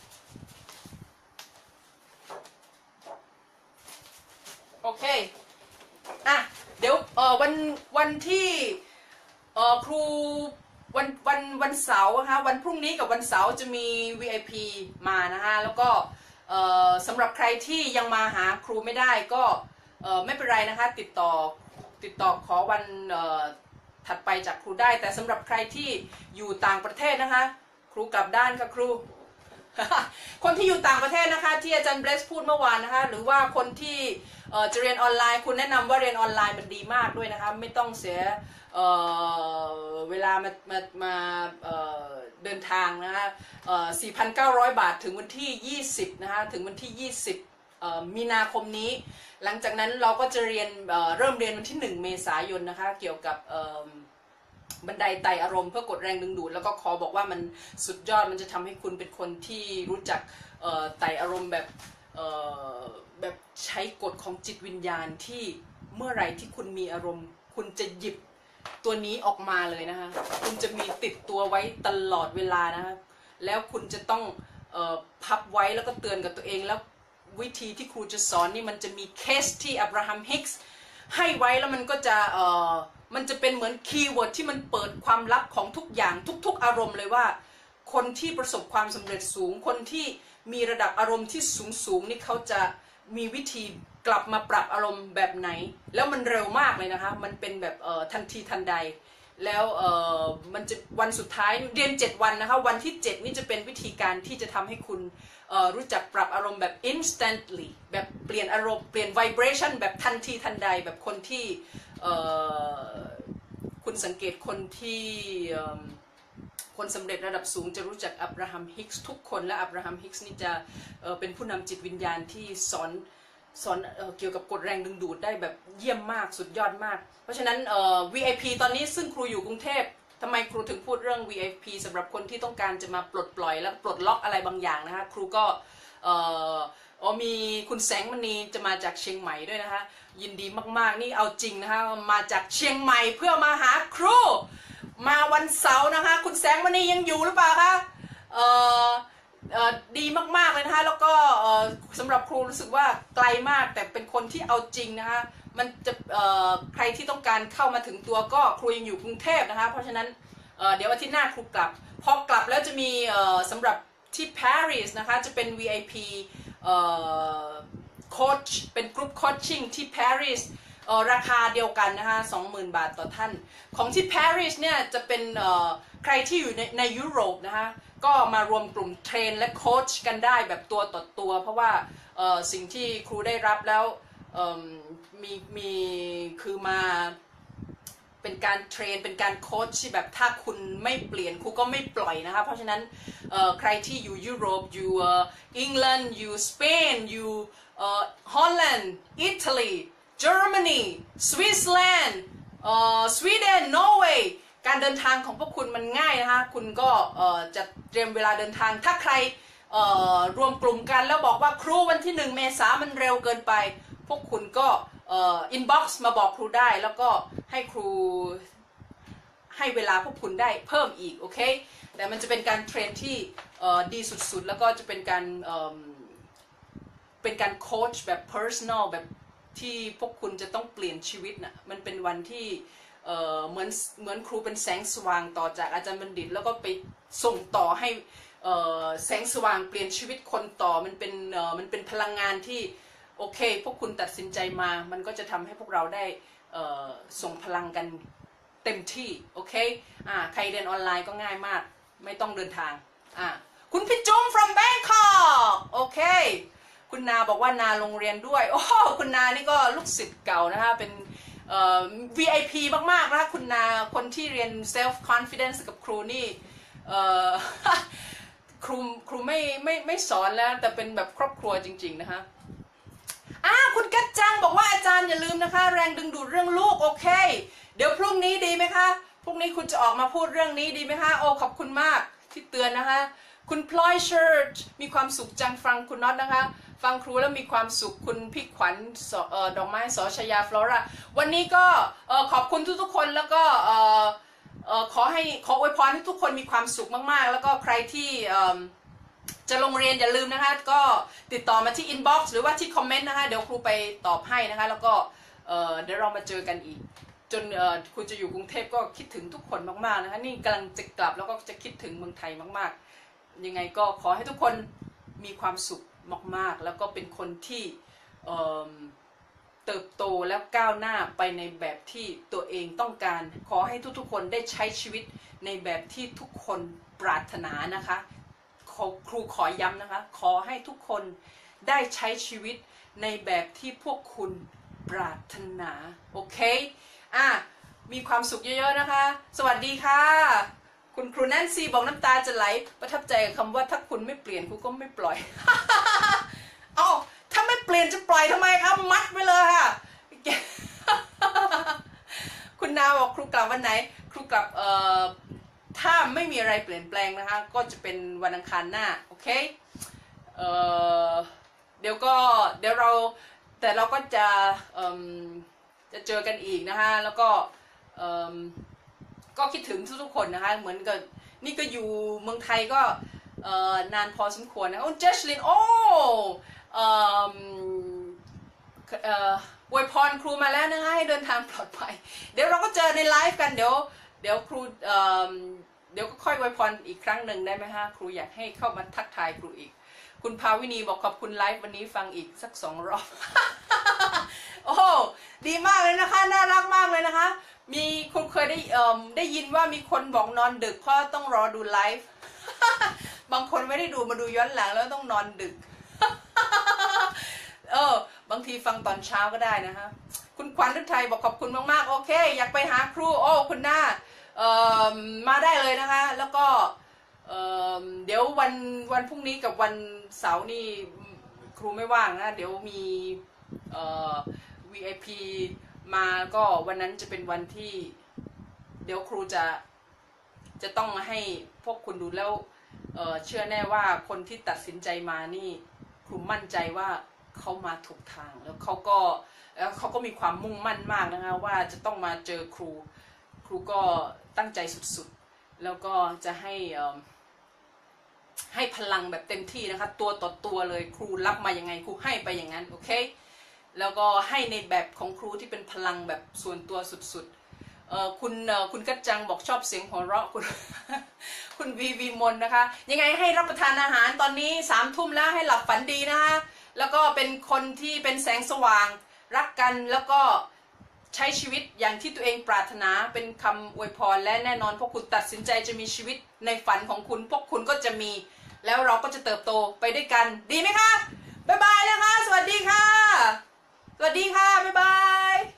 โอเคอ่ะเดี๋ยววันวันที่ครูวันวันวันเสาร์นะคะวันพรุ่งนี้กับวันเสาร์จะมี วี ไอ พี มานะคะแล้วก็สำหรับใครที่ยังมาหาครูไม่ได้ก็ไม่เป็นไรนะคะติดต่อติดต่อขอวันถัดไปจากครูได้แต่สำหรับใครที่อยู่ต่างประเทศนะคะครูกลับด้านค่ะครู คนที่อยู่ต่างประเทศนะคะที่อาจารย์เบสพูดเมื่อวานนะคะหรือว่าคนที่จะเรียนออนไลน์คุณแนะนำว่าเรียนออนไลน์มันดีมากด้วยนะคะไม่ต้องเสียเอ่อเวลามามามาเอ่อเดินทางนะคะเอ่อ สี่พันเก้าร้อย บาทถึงวันที่ยี่สิบนะคะถึงวันที่ยี่สิบเอ่อมีนาคมนี้หลังจากนั้นเราก็จะเรียนเอ่อเริ่มเรียนวันที่หนึ่งเมษายนนะคะเกี่ยวกับเอ่อบันไดไต่อารมณ์เพื่อกดแรงดึงดูดแล้วก็ขอบอกว่ามันสุดยอดมันจะทำให้คุณเป็นคนที่รู้จักเอ่อไต่อารมณ์แบบเอ่อแบบใช้กฎของจิตวิญญาณที่เมื่อไหร่ที่คุณมีอารมณ์คุณจะหยิบตัวนี้ออกมาเลยนะคะคุณจะมีติดตัวไว้ตลอดเวลานะคะแล้วคุณจะต้องเอ่อพับไว้แล้วก็เตือนกับตัวเองแล้ววิธีที่ครูจะสอนนี่มันจะมีเคสที่อับราฮัมฮิกส์ให้ไว้แล้วมันก็จะเอ่อมันจะเป็นเหมือนคีย์เวิร์ดที่มันเปิดความลับของทุกอย่างทุกๆอารมณ์เลยว่าคนที่ประสบความสำเร็จสูงคนที่มีระดับอารมณ์ที่สูงสูงนี่เขาจะมีวิธีกลับมาปรับอารมณ์แบบไหนแล้วมันเร็วมากเลยนะคะมันเป็นแบบเอ่อทันทีทันใดแล้วเอ่อมันจะวันสุดท้ายเรียนเจ็ดวันนะคะวันที่เจ็ดนี่จะเป็นวิธีการที่จะทำให้คุณเอ่อรู้จักปรับอารมณ์แบบ instantly แบบเปลี่ยนอารมณ์เปลี่ยน vibration แบบทันทีทันใดแบบคนที่เอ่อคุณสังเกตคนที่คนสำเร็จระดับสูงจะรู้จักอับราฮัมฮิกส์ทุกคนและอับราฮัมฮิกส์นี่จะเอ่อเป็นผู้นำจิตวิญญาณที่สอนสอนเอ่อเกี่ยวกับกฎแรงดึงดูดได้แบบเยี่ยมมากสุดยอดมากเพราะฉะนั้นเอ่อ วี ไอ พี ตอนนี้ซึ่งครูอยู่กรุงเทพทำไมครูถึงพูดเรื่อง วี ไอ พี สำหรับคนที่ต้องการจะมาปลดปล่อยและปลดล็อกอะไรบางอย่างนะคะครูก็เอ่ออ๋อมีคุณแสงมณีจะมาจากเชียงใหม่ด้วยนะคะยินดีมากๆนี่เอาจริงนะคะมาจากเชียงใหม่เพื่อมาหาครูมาวันเสาร์นะคะคุณแสงมณียังอยู่หรือเปล่าคะเอ่อดีมากๆเลยนะคะแล้วก็สำหรับครูรู้สึกว่าไกลมากแต่เป็นคนที่เอาจริงนะคะมันจะใครที่ต้องการเข้ามาถึงตัวก็ครูยังอยู่กรุงเทพนะคะเพราะฉะนั้นเดี๋ยวอาทิตย์หน้าครูกลับพอกลับแล้วจะมีสำหรับที่ปารีสนะคะจะเป็น วี ไอ พี โค้ชเป็นกรุ๊ปโคชชิ่งที่ปารีสเอ่อราคาเดียวกันนะคะสองหมื่นบาทต่อท่านของที่ปารีสเนี่ยจะเป็นเอ่อใครที่อยู่ในในยุโรปนะคะก็มารวมกลุ่มเทรนและโค้ชกันได้แบบตัวต่อตัวเพราะว่าเอ่อสิ่งที่ครูได้รับแล้วเอ่อมีมีคือมาเป็นการเทรนเป็นการโค้ชที่แบบถ้าคุณไม่เปลี่ยนครูก็ไม่ปล่อยนะคะเพราะฉะนั้นใครที่อยู่ยุโรปอยู่อังกฤษอยู่สเปนอยู่ฮอลแลนด์อิตาลีเยอรมนีสวิตเซอร์แลนด์สวีเดนนอร์เวย์การเดินทางของพวกคุณมันง่ายนะคะคุณก็จะเตรียมเวลาเดินทางถ้าใครรวมกลุ่มกันแล้วบอกว่าครูวันที่หนึ่งเมษายนมันเร็วเกินไปพวกคุณก็อินบ็อกซ์มาบอกครูได้แล้วก็ให้ครูให้เวลาพวกคุณได้เพิ่มอีกโอเคแต่มันจะเป็นการเทรนที่ดีสุดๆแล้วก็จะเป็นการเป็นการโค้ชแบบ personal แบบที่พวกคุณจะต้องเปลี่ยนชีวิตนะมันเป็นวันที่เหมือนเหมือนครูเป็นแสงสว่างต่อจากอาจารย์บัณฑิตแล้วก็ไปส่งต่อให้แสงสว่างเปลี่ยนชีวิตคนต่อมันเป็นมันเป็นพลังงานที่โอเคพวกคุณตัดสินใจมามันก็จะทำให้พวกเราได้ส่งพลังกันเต็มที่โอเคอ่าใครเรียนออนไลน์ก็ง่ายมากไม่ต้องเดินทางอ่าคุณพี่จุ้ม from Bangkok โอเคคุณนาบอกว่านาโรงเรียนด้วยโอ้คุณนานี่ก็ลูกศิษย์เก่านะคะเป็นเอ่อ วี ไอ พี มากๆนะคะคุณนาคนที่เรียน self confidence กับครูนี่เอ่อ ครูครูไม่ไม่ไม่สอนแล้วแต่เป็นแบบครอบครัวจริงๆนะคะอ่าคุณกัจจังบอกว่าอาจารย์อย่าลืมนะคะแรงดึงดูดเรื่องลูกโอเคเดี๋ยวพรุ่งนี้ดีไหมคะพรุ่งนี้คุณจะออกมาพูดเรื่องนี้ดีไหมคะโอ้ขอบคุณมากที่เตือนนะคะคุณพลอยเชิร์ชมีความสุขจังฟังคุณน็อตนะคะฟังครูแล้วมีความสุขคุณพี่ขวัญดอกไม้สอชยาฟลอราวันนี้ก็ขอบคุณทุกๆคนแล้วก็ขอให้ขออวยพรให้ทุกคนมีความสุขมากๆแล้วก็ใครที่จะลงเรียนอย่าลืมนะคะก็ติดต่อมาที่อินบ็อกซ์หรือว่าที่คอมเมนต์นะคะเดี๋ยวครูไปตอบให้นะคะแล้วก็เดี๋ยวเรามาเจอกันอีกจนคุณจะอยู่กรุงเทพก็คิดถึงทุกคนมากๆนะคะนี่กำลังจะกลับแล้วก็จะคิดถึงเมืองไทยมากๆยังไงก็ขอให้ทุกคนมีความสุขมากๆแล้วก็เป็นคนที่เติบโตแล้วก้าวหน้าไปในแบบที่ตัวเองต้องการขอให้ทุกๆคนได้ใช้ชีวิตในแบบที่ทุกคนปรารถนานะคะครูขอย้ำนะคะขอให้ทุกคนได้ใช้ชีวิตในแบบที่พวกคุณปรารถนาโอเคอ่ะมีความสุขเยอะๆนะคะสวัสดีค่ะคุณครูแนนซี่บอกน้ำตาจะไหลประทับใจกับคำว่าถ้าคุณไม่เปลี่ยนครูก็ไม่ปล่อย เอ้าถ้าไม่เปลี่ยนจะปล่อยทำไมครับมัดไปเลยค่ะ คุณนาบอกครูกลับวันไหนครูกลับเอ่อถ้าไม่มีอะไรเปลี่ยนแปลงนะคะก็จะเป็นวันอังคารหน้าโอเคเอ่อเดี๋ยวก็เดี๋ยวเราแต่เราก็จะเอ่อจะเจอกันอีกนะคะแล้วก็เอ่อก็คิดถึงทุกๆคนนะคะเหมือนกับนี่ก็อยู่เมืองไทยก็เอ่อนานพอสมควรนะโอ้เจสลินโอ้เอ่อเอ่ออวยพรครูมาแล้วนะคะให้เดินทางปลอดภัยเดี๋ยวเราก็เจอในไลฟ์กันเดี๋ยวเดี๋ยวครูเอ่อเดี๋ยวก็ค่อยอวยพรอีกครั้งหนึ่งได้ไหมฮะครูอยากให้เข้ามาทักทายครูอีกคุณภาวินีบอกขอบคุณไลฟ์วันนี้ฟังอีกสักสองรอบ โอ้ดีมากเลยนะคะน่ารักมากเลยนะคะมีคุณเคยได้เอ่อได้ยินว่ามีคนบอกนอนดึกเพราะต้องรอดูไลฟ์ บางคนไม่ได้ดูมาดูย้อนหลังแล้วต้องนอนดึก เออบางทีฟังตอนเช้าก็ได้นะคะคุณขวัญฤทัยบอกขอบคุณมากๆโอเคอยากไปหาครูโอ้คุณหน้าเอ่อมาได้เลยนะคะแล้วก็เอ่อเดี๋ยววันวันพรุ่งนี้กับวันเสาร์นี่ครูไม่ว่างนะเดี๋ยวมีเอ่อ วี ไอ พี มาก็วันนั้นจะเป็นวันที่เดี๋ยวครูจะจะต้องมาให้พวกคุณดูแล้ว เ, เชื่อแน่ว่าคนที่ตัดสินใจมานี่ครูมั่นใจว่าเขามาถูกทางแล้วเขาก็แล้วเขาก็มีความมุ่งมั่นมากนะคะว่าจะต้องมาเจอครูครูก็ตั้งใจสุดๆแล้วก็จะให้ให้พลังแบบเต็มที่นะคะตัวต่อตัวเลยครูรับมายังไงครูให้ไปอย่างนั้นโอเคแล้วก็ให้ในแบบของครูที่เป็นพลังแบบส่วนตัวสุดๆเอ่อคุณเอ่อคุณกัจจังบอกชอบเสียงหัวเราะคุณ คุณวีวีมนนะคะยังไงให้รับประทานอาหารตอนนี้สามทุ่มแล้วให้หลับฝันดีนะคะแล้วก็เป็นคนที่เป็นแสงสว่างรักกันแล้วก็ใช้ชีวิตอย่างที่ตัวเองปรารถนาเป็นคำอวยพรและแน่นอนพวกคุณตัดสินใจจะมีชีวิตในฝันของคุณพวกคุณก็จะมีแล้วเราก็จะเติบโตไปด้วยกันดีไหมคะบ๊ายบายนะคะสวัสดีค่ะสวัสดีค่ะบ๊ายบาย